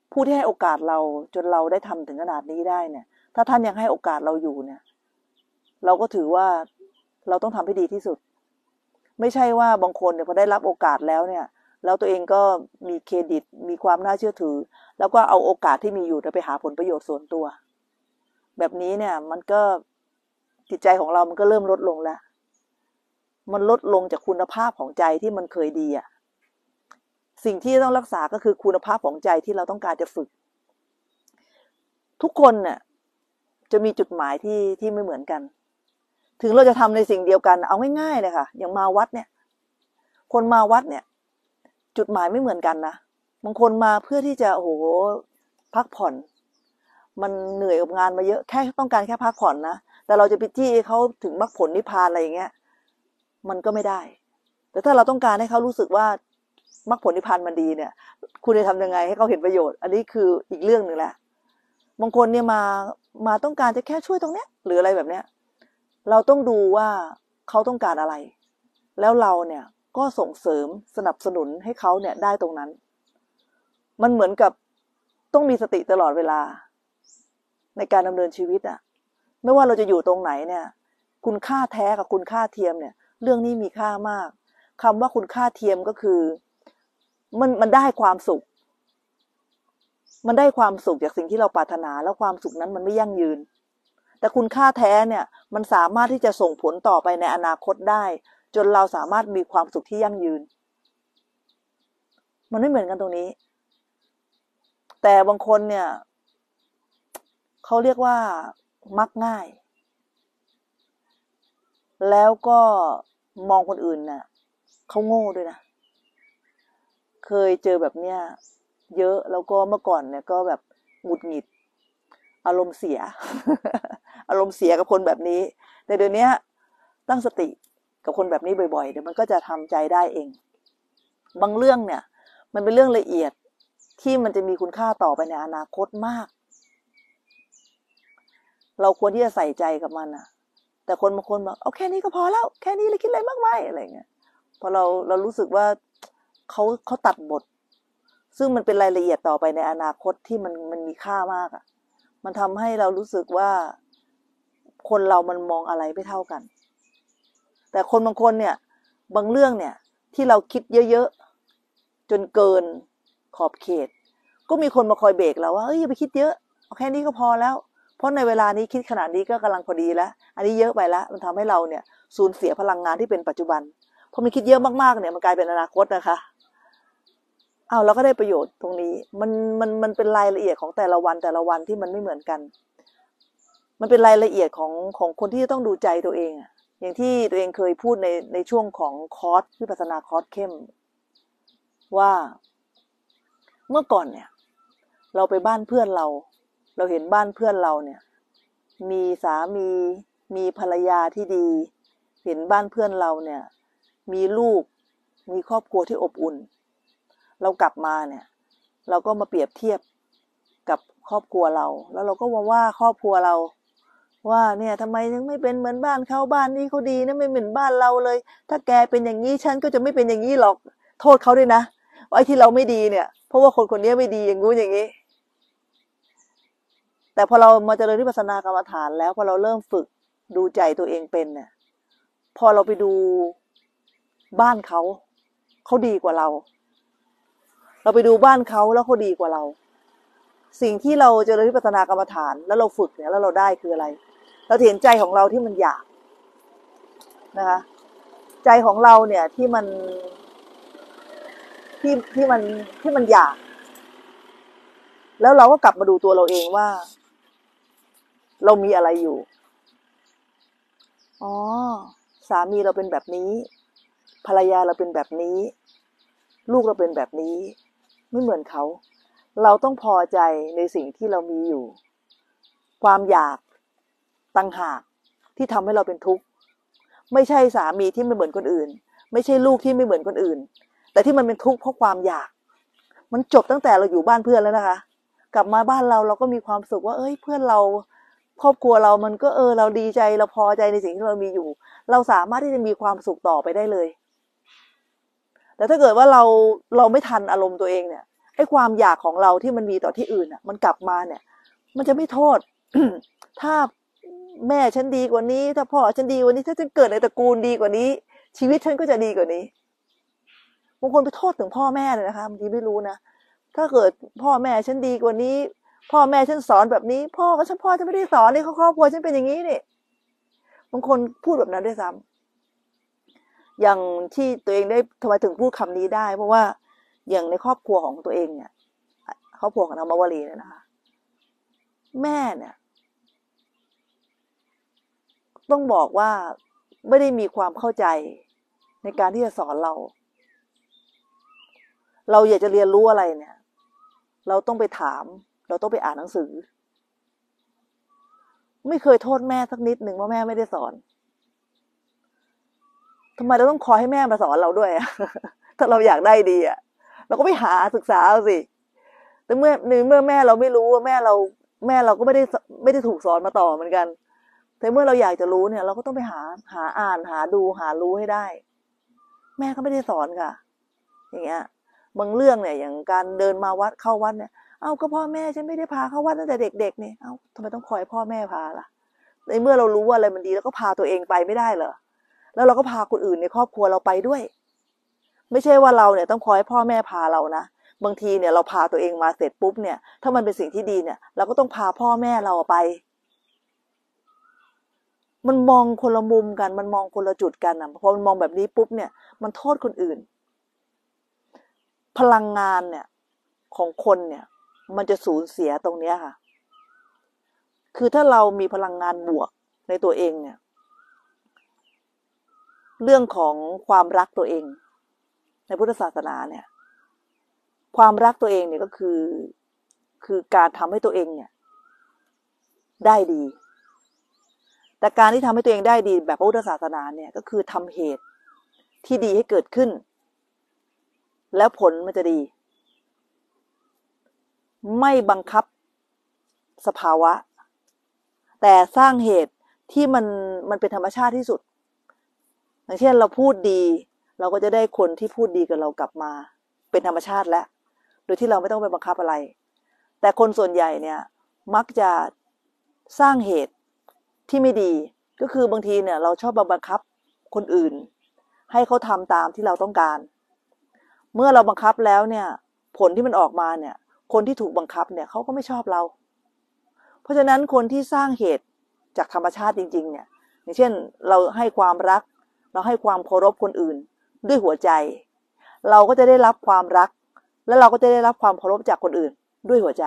ผู้ที่ให้โอกาสเราจนเราได้ทำถึงขนาดนี้ได้เนี่ยถ้าท่านยังให้โอกาสเราอยู่เนี่ยเราก็ถือว่าเราต้องทำให้ดีที่สุดไม่ใช่ว่าบางคนเนี่ยพอได้รับโอกาสแล้วเนี่ยแล้วตัวเองก็มีเครดิตมีความน่าเชื่อถือแล้วก็เอาโอกาสที่มีอยู่ไปหาผลประโยชน์ส่วนตัวแบบนี้เนี่ยมันก็จิตใจของเรามันก็เริ่มลดลงแล้วมันลดลงจากคุณภาพของใจที่มันเคยดีอ่ะสิ่งที่ต้องรักษาก็คือคุณภาพของใจที่เราต้องการจะฝึกทุกคนเนี่ยจะมีจุดหมายที่ไม่เหมือนกันถึงเราจะทำในสิ่งเดียวกันเอาง่ายๆเลยค่ะอย่างมาวัดเนี่ยคนมาวัดเนี่ยจุดหมายไม่เหมือนกันนะบางคนมาเพื่อที่จะโอ้โหพักผ่อนมันเหนื่อยกับงานมาเยอะแค่ต้องการแค่พักผ่อนนะแต่เราจะไปจี้เขาถึงมรรคผลนิพพานอะไรอย่างเงี้ยมันก็ไม่ได้แต่ถ้าเราต้องการให้เขารู้สึกว่ามรรคผลนิพพานมันดีเนี่ยคุณจะทำยังไงให้เขาเห็นประโยชน์อันนี้คืออีกเรื่องหนึ่งแหละบางคนเนี่ยมาต้องการจะแค่ช่วยตรงเนี้ยหรืออะไรแบบเนี้ยเราต้องดูว่าเขาต้องการอะไรแล้วเราเนี่ยก็ส่งเสริมสนับสนุนให้เขาเนี่ยได้ตรงนั้นมันเหมือนกับต้องมีสติตลอดเวลาในการดำเนินชีวิตอ่ะไม่ว่าเราจะอยู่ตรงไหนเนี่ยคุณค่าแท้กับคุณค่าเทียมเนี่ยเรื่องนี้มีค่ามากคำว่าคุณค่าเทียมก็คือมันได้ความสุขมันได้ความสุขจากสิ่งที่เราปรารถนาแล้วความสุขนั้นมันไม่ยั่งยืนแต่คุณค่าแท้เนี่ยมันสามารถที่จะส่งผลต่อไปในอนาคตได้จนเราสามารถมีความสุขที่ยั่งยืนมันไม่เหมือนกันตรงนี้แต่บางคนเนี่ยเขาเรียกว่ามักง่ายแล้วก็มองคนอื่นน่ะเขาโง่ด้วยนะเคยเจอแบบเนี้ยเยอะแล้วก็เมื่อก่อนเนี่ยก็แบบหงุดหงิดอารมณ์เสีย อารมณ์เสียกับคนแบบนี้แต่เดี๋ยวนี้ตั้งสติกับคนแบบนี้บ่อยๆเดี๋ยวมันก็จะทำใจได้เองบางเรื่องเนี่ยมันเป็นเรื่องละเอียดที่มันจะมีคุณค่าต่อไปในอนาคตมากเราควรที่จะใส่ใจกับมันนะแต่คนบางคนบอกเอาแค่นี้ก็พอแล้วแค่นี้เลยคิดอะไรมากมายอะไรเงี้ยพอเรารู้สึกว่าเขาตัดบทซึ่งมันเป็นรายละเอียดต่อไปในอนาคตที่มันมีค่ามากอ่ะมันทำให้เรารู้สึกว่าคนเรามันมองอะไรไม่เท่ากันแต่คนบางคนเนี่ยบางเรื่องเนี่ยที่เราคิดเยอะๆจนเกินขอบเขตก็มีคนมาคอยเบรกเราว่าอย่าไปคิดเยอะเอาแค่นี้ก็พอแล้วเพราะในเวลานี้คิดขนาดนี้ก็กำลังพอดีแล้วอันนี้เยอะไปแล้วมันทำให้เราเนี่ยสูญเสียพลังงานที่เป็นปัจจุบันพอมีคิดเยอะมากๆเนี่ยมันกลายเป็นอนาคตนะคะเราก็ได้ประโยชน์ตรงนี้มันเป็นรายละเอียดของแต่ละวันที่มันไม่เหมือนกันมันเป็นรายละเอียดของคนที่ต้องดูใจตัวเองอ่ะอย่างที่ตัวเองเคยพูดในช่วงของคอร์สวิปัสสนาคอร์สเข้มว่าเมื่อก่อนเนี่ยเราไปบ้านเพื่อนเราเห็นบ้านเพื่อนเราเนี่ยมีสามีมีภรรยาที่ดีเห็นบ้านเพื่อนเราเนี่ยมีลูกมีครอบครัวที่อบอุ่นเรากลับมาเนี่ยเราก็มาเปรียบเทียบกับครอบครัวเราแล้วเราก็ว่าครอบครัวเราว่าเนี่ยทำไมถึงไม่เป็นเหมือนบ้านเขาบ้านนี้เขาดีนะไม่เหมือนบ้านเราเลยถ้าแกเป็นอย่างนี้ฉันก็จะไม่เป็นอย่างนี้หรอกโทษเขาด้วยนะว่าไอ้ที่เราไม่ดีเนี่ยเพราะว่าคนคนนี้ไม่ดีอย่างงู้นอย่างนี้แต่พอเรามาเจริญวิปัสสนากรรมฐานแล้วพอเราเริ่มฝึกดูใจตัวเองเป็นเนี่ยพอเราไปดูบ้านเขาดีกว่าเราไปดูบ้านเขาแล้วเขาดีกว่าเราสิ่งที่เราเจริญวิปัสสนากรรมฐานแล้วเราฝึกเนี่ยแล้วเราได้คืออะไรเราเห็นใจของเราที่มันอยากนะคะใจของเราเนี่ยที่มันอยากแล้วเราก็กลับมาดูตัวเราเองว่าเรามีอะไรอยู่อ๋อสามีเราเป็นแบบนี้ภรรยาเราเป็นแบบนี้ลูกเราเป็นแบบนี้ไม่เหมือนเขาเราต้องพอใจในสิ่งที่เรามีอยู่ความอยากต่างหากที่ทำให้เราเป็นทุกข์ไม่ใช่สามีที่ไม่เหมือนคนอื่นไม่ใช่ลูกที่ไม่เหมือนคนอื่นแต่ที่มันเป็นทุกข์เพราะความอยากมันจบตั้งแต่เราอยู่บ้านเพื่อนแล้วนะคะกลับมาบ้านเราก็มีความสุขว่าเพื่อนเราครอบครัวเรามันก็เราดีใจเราพอใจในสิ่งที่เรามีอยู่เราสามารถที่จะมีความสุขต่อไปได้เลยแต่ถ้าเกิดว่าเราไม่ทันอารมณ์ตัวเองเนี่ยไอ้ความอยากของเราที่มันมีต่อที่อื่นอ่ะมันกลับมาเนี่ยมันจะไม่โทษ ถ้าแม่ฉันดีกว่านี้ถ้าพ่อฉันดีกว่านี้ถ้าฉันเกิดในตระกูลดีกว่านี้ชีวิตฉันก็จะดีกว่านี้บางคนไปโทษถึงพ่อแม่เลยนะคะบางทีไม่รู้นะถ้าเกิดพ่อแม่ฉันดีกว่านี้พ่อแม่ฉันสอนแบบนี้พ่อจะไม่ได้สอนนี่ครอบครัวฉันเป็นอย่างนี้นี่บางคนพูดแบบนั้นด้วยซ้ำอย่างที่ตัวเองได้ทำไมถึงพูดคำนี้ได้เพราะว่าอย่างในครอบครัวของตัวเองเนี่ยครอบครัวของนางมาวลีเนี่ยนะคะแม่เนี่ยต้องบอกว่าไม่ได้มีความเข้าใจในการที่จะสอนเราอยากจะเรียนรู้อะไรเนี่ยเราต้องไปถามเราต้องไปอ่านหนังสือไม่เคยโทษแม่สักนิดหนึ่งว่าแม่ไม่ได้สอนทำไมเราต้องคอยให้แม่มาสอนเราด้วย ถ้าเราอยากได้ดีอ่ะเราก็ไปหาศึกษาเอาสิแต่เมื่อแม่เราไม่รู้ว่าแม่เราก็ไม่ได้ถูกสอนมาต่อเหมือนกันแต่เมื่อเราอยากจะรู้เนี่ยเราก็ต้องไปหาอ่านหาดูหารู้ให้ได้แม่ก็ไม่ได้สอนค่ะอย่างเงี้ยบางเรื่องเนี่ยอย่างการเดินมาวัดเข้าวัดเนี่ยก็พ่อแม่ฉันไม่ได้พาเข้าวัดตั้งแต่เด็กๆนี่ทำไมต้องคอยพ่อแม่พาล่ะในเมื่อเรารู้ว่าอะไรมันดีแล้วก็พาตัวเองไปไม่ได้เหรอแล้วเราก็พาคนอื่นในครอบครัวเราไปด้วยไม่ใช่ว่าเราเนี่ยต้องคอยพ่อแม่พาเรานะบางทีเนี่ยเราพาตัวเองมาเสร็จปุ๊บเนี่ยถ้ามันเป็นสิ่งที่ดีเนี่ยเราก็ต้องพาพ่อแม่เราไปมันมองคนละมุมกันมันมองคนละจุดกันนะพอมันมองแบบนี้ปุ๊บเนี่ยมันโทษคนอื่นพลังงานเนี่ยของคนเนี่ยมันจะสูญเสียตรงนี้ค่ะคือถ้าเรามีพลังงานบวกในตัวเองเนี่ยเรื่องของความรักตัวเองในพุทธศาสนาเนี่ยความรักตัวเองเนี่ยก็คือการทำให้ตัวเองเนี่ยได้ดีแต่การที่ทำให้ตัวเองได้ดีแบบพระพุทธศาสนาเนี่ยก็คือทำเหตุที่ดีให้เกิดขึ้นแล้วผลมันจะดีไม่บังคับสภาวะแต่สร้างเหตุที่มันเป็นธรรมชาติที่สุดอย่างเช่นเราพูดดีเราก็จะได้คนที่พูดดีกับเรากลับมาเป็นธรรมชาติแล้วโดยที่เราไม่ต้องไปบังคับอะไรแต่คนส่วนใหญ่เนี่ยมักจะสร้างเหตุที่ไม่ดีก็คือบางทีเนี่ยเราชอบบังคับคนอื่นให้เขาทำตามที่เราต้องการเมื่อเราบังคับแล้วเนี่ยผลที่มันออกมาเนี่ยคนที่ถูกบังคับเนี่ยเขาก็ไม่ชอบเราเพราะฉะนั้นคนที่สร้างเหตุจากธรรมชาติจริงๆเนี่ยอย่างเช่นเราให้ความรักเราให้ความเคารพคนอื่นด้วยหัวใจเราก็จะได้รับความรักและเราก็จะได้รับความเคารพจากคนอื่นด้วยหัวใจ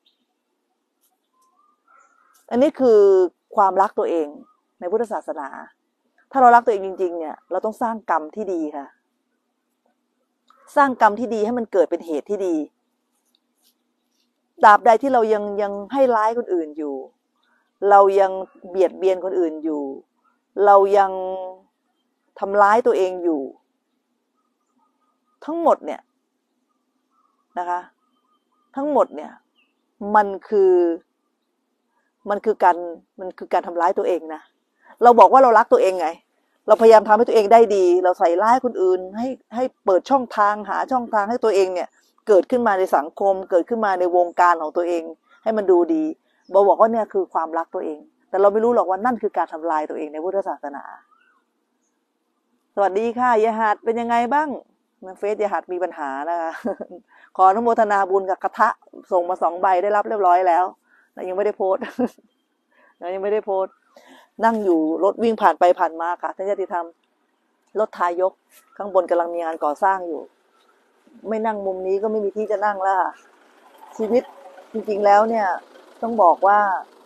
อันนี้คือความรักตัวเองในพุทธศาสนาถ้าเรารักตัวเองจริงๆเนี่ยเราต้องสร้างกรรมที่ดีค่ะสร้างกรรมที่ดีให้มันเกิดเป็นเหตุที่ดีตราบใดที่เรายังให้ร้ายคนอื่นอยู่เรายังเบียดเบียนคนอื่นอยู่เรายังทำร้ายตัวเองอยู่ทั้งหมดเนี่ยนะคะทั้งหมดเนี่ยมันคือการทำร้ายตัวเองนะเราบอกว่าเรารักตัวเองไงเราพยายามทำให้ตัวเองได้ดีเราใส่ร้ายคนอื่นให้เปิดช่องทางหาช่องทางให้ตัวเองเนี่ยเกิดขึ้นมาในสังคมเกิดขึ้นมาในวงการของตัวเองให้มันดูดีบอกว่าเนี่ยคือความรักตัวเองแต่เราไม่รู้หรอกว่านั่นคือการทำลายตัวเองในพุทธศาสนาสวัสดีค่ะยะหัดเป็นยังไงบ้างเฟซยะหัดมีปัญหานะคะขออนุโมทนาบุญกับกระทะส่งมา2 ใบได้รับเรียบร้อยแล้วแต่ยังไม่ได้โพสต์ ยังไม่ได้โพสต์นั่งอยู่รถวิ่งผ่านไปผ่านมาค่ะท่านญาติธรรมรถทายกข้างบนกำลังมีงานก่อสร้างอยู่ไม่นั่งมุมนี้ก็ไม่มีที่จะนั่งแล้วชีวิตจริงๆแล้วเนี่ยต้องบอกว่า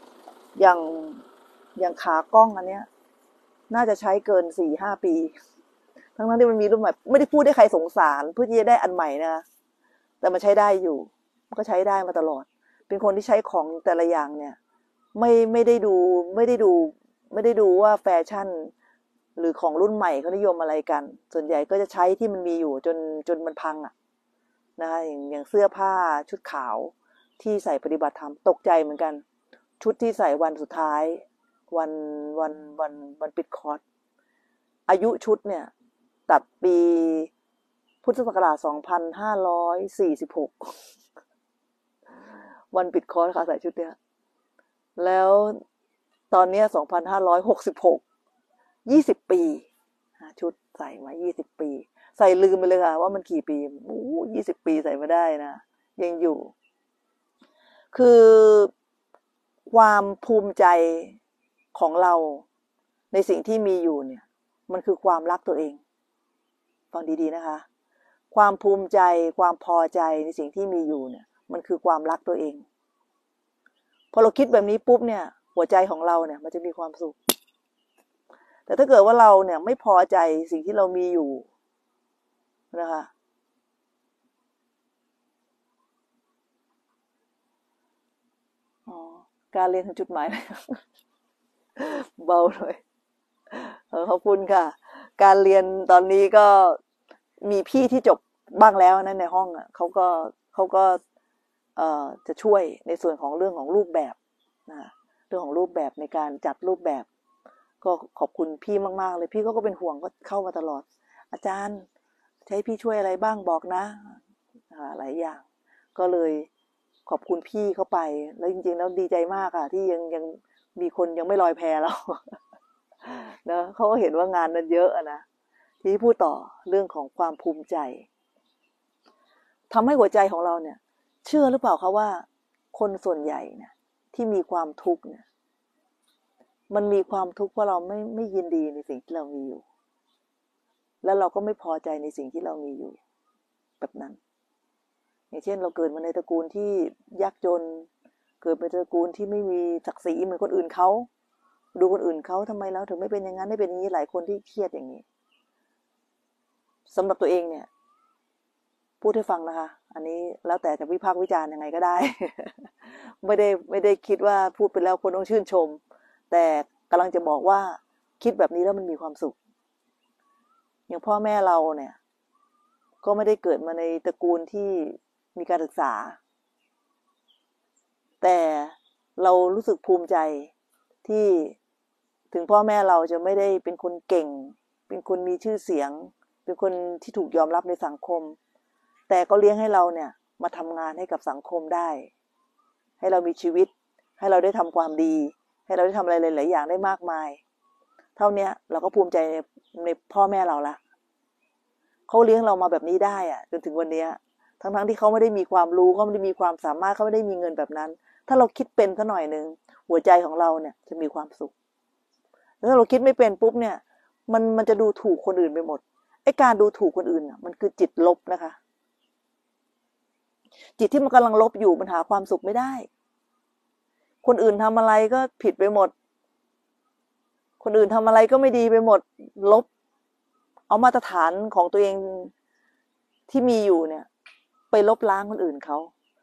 อย่างขากล้องอันเนี้ยน่าจะใช้เกิน 4-5 ปีทั้งที่มันมีรุ่นใหม่ไม่ได้พูดให้ใครสงสารเพื่อที่จะได้อันใหม่นะแต่มันใช้ได้อยู่มันก็ใช้ได้มาตลอดเป็นคนที่ใช้ของแต่ละอย่างเนี่ยไม่ได้ดูว่าแฟชั่นหรือของรุ่นใหม่เขานิยมอะไรกันส่วนใหญ่ก็จะใช้ที่มันมีอยู่จนมันพังนะคะอย่างเสื้อผ้าชุดขาวที่ใส่ปฏิบัติธรรมตกใจเหมือนกันชุดที่ใส่วันสุดท้ายวันปิดคอร์สอายุชุดเนี่ยตัดปีพุทธศักราช2546วันปิดคอร์สค่ะใส่ชุดเนี้ยแล้วตอนนี้2566 20 ปีชุดใส่มา20 ปีใส่ลืมไปเลยค่ะว่ามันกี่ปี20 ปีใส่มาได้นะยังอยู่คือความภูมิใจของเราในสิ่งที่มีอยู่เนี่ยมันคือความรักตัวเองฟังดีๆนะคะความภูมิใจความพอใจในสิ่งที่มีอยู่เนี่ยมันคือความรักตัวเองพอเราคิดแบบนี้ปุ๊บเนี่ยหัวใจของเราเนี่ยมันจะมีความสุขแต่ถ้าเกิดว่าเราเนี่ยไม่พอใจสิ่งที่เรามีอยู่นะคะการเรียนถึงจุดหมายเบาหน่อยขอบคุณค่ะการเรียนตอนนี้ก็มีพี่ที่จบบ้างแล้วนะในห้องอ่ะเขาก็จะช่วยในส่วนของเรื่องของรูปแบบนะเรื่องของรูปแบบในการจัดรูปแบบก็ขอบคุณพี่มากๆเลยพี่ก็เป็นห่วงก็เข้ามาตลอดอาจารย์ใช้พี่ช่วยอะไรบ้างบอกนะหลายอย่างก็เลยขอบคุณพี่เข้าไปแล้วจริงๆแล้วดีใจมากค่ะที่ยังมีคนยังไม่ลอยแพเรานะเขาก็เห็นว่างานนั้นเยอะนะที่พูดต่อเรื่องของความภูมิใจทำให้หัวใจของเราเนี่ยเชื่อหรือเปล่าคะว่าคนส่วนใหญ่เนี่ยที่มีความทุกข์เนี่ยมันมีความทุกข์เพราะเราไม่ยินดีในสิ่งที่เรามีอยู่แล้วเราก็ไม่พอใจในสิ่งที่เรามีอยู่แบบนั้นอย่างเช่นเราเกิดมาในตระกูลที่ยากจนเกิดในตระกูลที่ไม่มีศักดิ์ศรีเหมือนคนอื่นเขาดูคนอื่นเขาทำไมเราถึงไม่เป็นอย่างนั้นไม่เป็นอย่างนี้หลายคนที่เครียดอย่างนี้สำหรับตัวเองเนี่ยพูดให้ฟังนะคะอันนี้แล้วแต่จะวิพากษ์วิจารณ์ยังไงก็ได้ ไม่ได้คิดว่าพูดไปแล้วคนต้องชื่นชมแต่กำลังจะบอกว่าคิดแบบนี้แล้วมันมีความสุขอย่างพ่อแม่เราเนี่ยก็ไม่ได้เกิดมาในตระกูลที่มีการศึกษาแต่เรารู้สึกภูมิใจที่ถึงพ่อแม่เราจะไม่ได้เป็นคนเก่งเป็นคนมีชื่อเสียงเป็นคนที่ถูกยอมรับในสังคมแต่ก็เลี้ยงให้เราเนี่ยมาทำงานให้กับสังคมได้ให้เรามีชีวิตให้เราได้ทำความดีให้เราได้ทำอะไรหลายๆอย่างได้มากมายเท่านี้เราก็ภูมิใจในพ่อแม่เราละเขาเลี้ยงเรามาแบบนี้ได้อะจนถึงวันนี้ทั้งที่เขาไม่ได้มีความรู้เขาไม่ได้มีความสามารถเขาไม่ได้มีเงินแบบนั้นถ้าเราคิดเป็นสักหน่อยนึงหัวใจของเราเนี่ยจะมีความสุขแล้วถ้าเราคิดไม่เป็นปุ๊บเนี่ยมันจะดูถูกคนอื่นไปหมดไอ้การดูถูกคนอื่นมันคือจิตลบนะคะจิตที่มันกำลังลบอยู่มันหาความสุขไม่ได้คนอื่นทำอะไรก็ผิดไปหมดคนอื่นทำอะไรก็ไม่ดีไปหมดลบเอามาตรฐานของตัวเองที่มีอยู่เนี่ยไปลบล้างคนอื่นเขา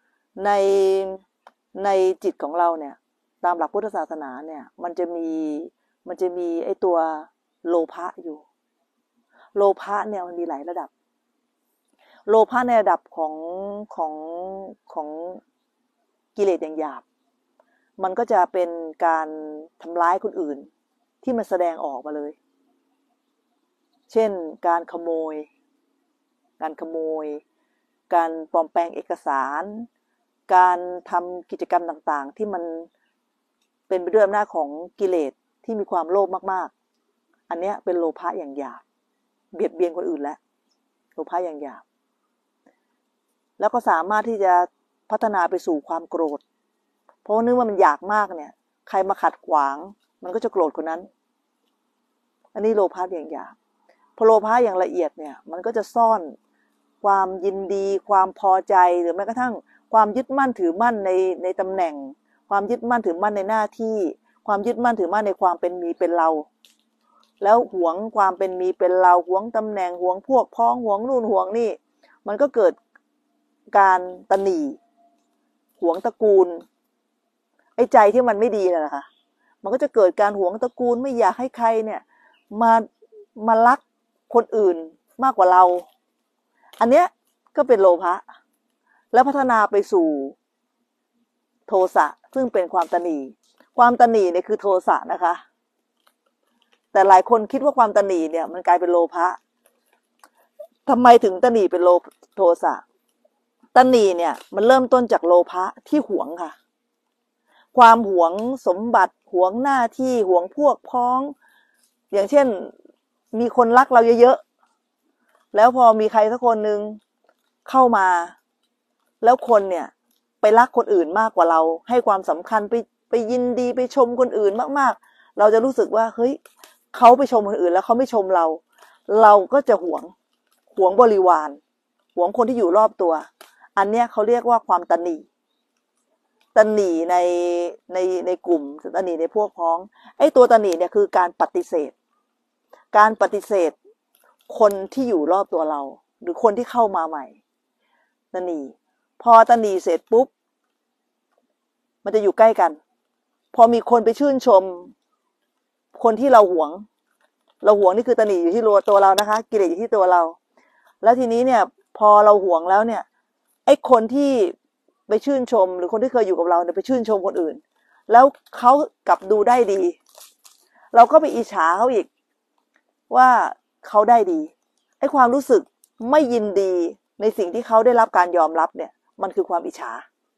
ในจิตของเราเนี่ยตามหลักพุทธศาสนาเนี่ยมันจะมีไอ้ตัวโลภะอยู่โลภะเนี่ยมันมีหลายระดับโลภะในระดับของกิเลสอย่างหยาบมันก็จะเป็นการทำร้ายคนอื่นที่มันแสดงออกมาเลยเช่นการขโมยการปลอมแปลงเอกสารการทำกิจกรรมต่างๆที่มันเป็นไปด้วยอำนาจของกิเลสที่มีความโลภมากๆอันนี้เป็นโลภะอย่างหยาบเบียดเบียนคนอื่นแล้วโลภะอย่างหยาบแล้วก็สามารถที่จะพัฒนาไปสู่ความโกรธเพราะนึกว่ามันอยากมากเนี่ยใครมาขัดขวางมันก็จะโกรธคนนั้นอันนี้โลภะอย่างหยาบพอโลภะอย่างละเอียดเนี่ยมันก็จะซ่อนความยินดีความพอใจหรือแม้กระทั่งความยึดมั่นถือมั่นในตำแหน่งความยึดมั่นถือมั่นในหน้าที่ความยึดมั่นถือมั่นในความเป็นมีเป็นเราแล้วหวงความเป็นมีเป็นเราหวงตำแหน่งหวงพวกพ้องหวงนู่นหวงนี่มันก็เกิดการตณีหวงตระกูลไอ้ใจที่มันไม่ดีนั่นแหละค่ะมันก็จะเกิดการหวงตระกูลไม่อยากให้ใครเนี่ยมารักคนอื่นมากกว่าเราอันเนี้ยก็เป็นโลภะแล้วพัฒนาไปสู่โทสะซึ่งเป็นความตณีเนี่ยคือโทสะนะคะแต่หลายคนคิดว่าความตณีเนี่ยมันกลายเป็นโลภะทำไมถึงตนีเป็นโทสะตนีเนี่ยมันเริ่มต้นจากโลภะที่หวงค่ะความหวงสมบัติหวงหน้าที่หวงพวกพ้องอย่างเช่นมีคนรักเราเยอะๆแล้วพอมีใครสักคนหนึ่งเข้ามาแล้วคนเนี่ยไปรักคนอื่นมากกว่าเราให้ความสำคัญไปยินดีไปชมคนอื่นมากๆเราจะรู้สึกว่าเฮ้ยเขาไปชมคนอื่นแล้วเขาไม่ชมเราก็จะหวงบริวารหวงคนที่อยู่รอบตัวอันเนี้ยเขาเรียกว่าความตนีในกลุ่มตนีในพวกพ้องไอ้ตัวตนีเนี่ยคือการปฏิเสธคนที่อยู่รอบตัวเราหรือคนที่เข้ามาใหม่ตนีพอตนีเสร็จปุ๊บมันจะอยู่ใกล้กันพอมีคนไปชื่นชมคนที่เราหวงนี่คือตนีอยู่ที่ตัวเรานะคะกิเลสอยู่ที่ตัวเราแล้วทีนี้เนี่ยพอเราหวงแล้วเนี่ยไอ้คนที่ไปชื่นชมหรือคนที่เคยอยู่กับเราเนี่ยไปชื่นชมคนอื่นแล้วเขากลับดูได้ดีเราก็ไปอิจฉาเขาอีกว่าเขาได้ดีไอ้ความรู้สึกไม่ยินดีในสิ่งที่เขาได้รับการยอมรับเนี่ยมันคือความอิจฉา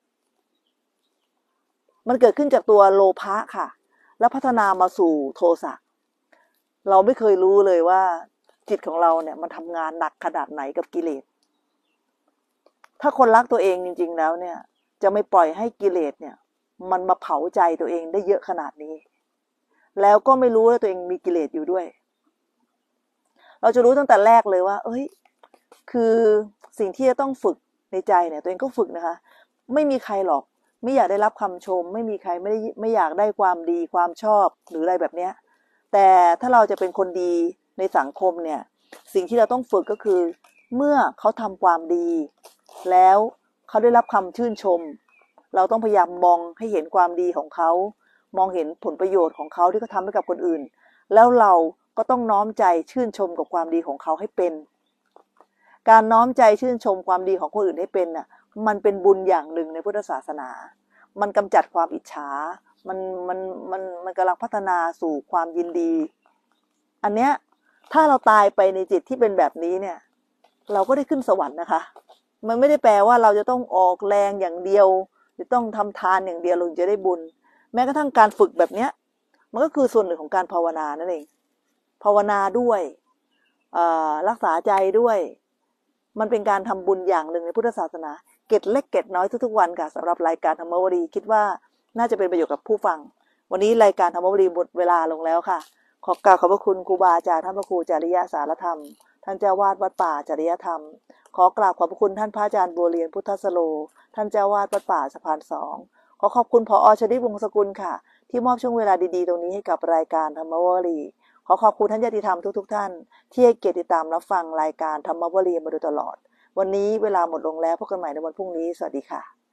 มันเกิดขึ้นจากตัวโลภะค่ะแล้วพัฒนามาสู่โทสะเราไม่เคยรู้เลยว่าจิตของเราเนี่ยมันทำงานหนักขนาดไหนกับกิเลสถ้าคนรักตัวเองจริงๆแล้วเนี่ยจะไม่ปล่อยให้กิเลสเนี่ยมันมาเผาใจตัวเองได้เยอะขนาดนี้แล้วก็ไม่รู้ว่าตัวเองมีกิเลสอยู่ด้วยเราจะรู้ตั้งแต่แรกเลยว่าคือสิ่งที่จะต้องฝึกในใจเนี่ยตัวเองก็ฝึกนะคะไม่มีใครหรอกไม่อยากได้รับคำชมไม่มีใครไม่อยากได้ความดีความชอบหรืออะไรแบบเนี้ยแต่ถ้าเราจะเป็นคนดีในสังคมเนี่ยสิ่งที่เราต้องฝึกก็คือเมื่อเขาทำความดีแล้วเขาได้รับคำชื่นชมเราต้องพยายามมองให้เห็นความดีของเขามองเห็นผลประโยชน์ของเขาที่เขาทำให้กับคนอื่นแล้วเราก็ต้องน้อมใจชื่นชมกับความดีของเขาให้เป็นการน้อมใจชื่นชมความดีของคนอื่นให้เป็นน่ะมันเป็นบุญอย่างหนึ่งในพุทธศาสนามันกำจัดความอิจฉามันกำลังพัฒนาสู่ความยินดีอันเนี้ยถ้าเราตายไปในจิตที่เป็นแบบนี้เนี่ยเราก็ได้ขึ้นสวรรค์นะคะมันไม่ได้แปลว่าเราจะต้องออกแรงอย่างเดียวจะต้องทำทานอย่างเดียวเราจะได้บุญแม้กระทั่งการฝึกแบบเนี้ยมันก็คือส่วนหนึ่งของการภาวนานั่นเองภาวนาด้วยรักษาใจด้วยมันเป็นการทำบุญอย่างหนึ่งในพุทธศาสนาเกร็ดเล็กเกร็ดน้อยทุกๆวันค่ะสำหรับรายการธรรมวรีคิดว่าน่าจะเป็นประโยชน์กับผู้ฟังวันนี้รายการธรรมวรีหมดเวลาลงแล้วค่ะขอกราบขอบพระคุณครูบาอาจารย์ท่านพระครูจริยสารธรรมท่านเจ้าวาดวัดป่าจริยธรรมขอกราบขอบพระคุณท่านพระอาจารย์บัวเรียนพุทธสโลท่านเจ้าวาดวัดป่าสะพานสองขอขอบคุณผอ.ชดิตวงศ์สกุลค่ะที่มอบช่วงเวลาดีๆตรงนี้ให้กับรายการธรรมวรีขอขอบคุณท่านญาติธรรมทุกๆท่านที่ให้เกียรติติดตามรับฟังรายการธรรมวรีมาโดยตลอดวันนี้เวลาหมดลงแล้วพบกันใหม่ในวันพรุ่งนี้สวัสดีค่ะ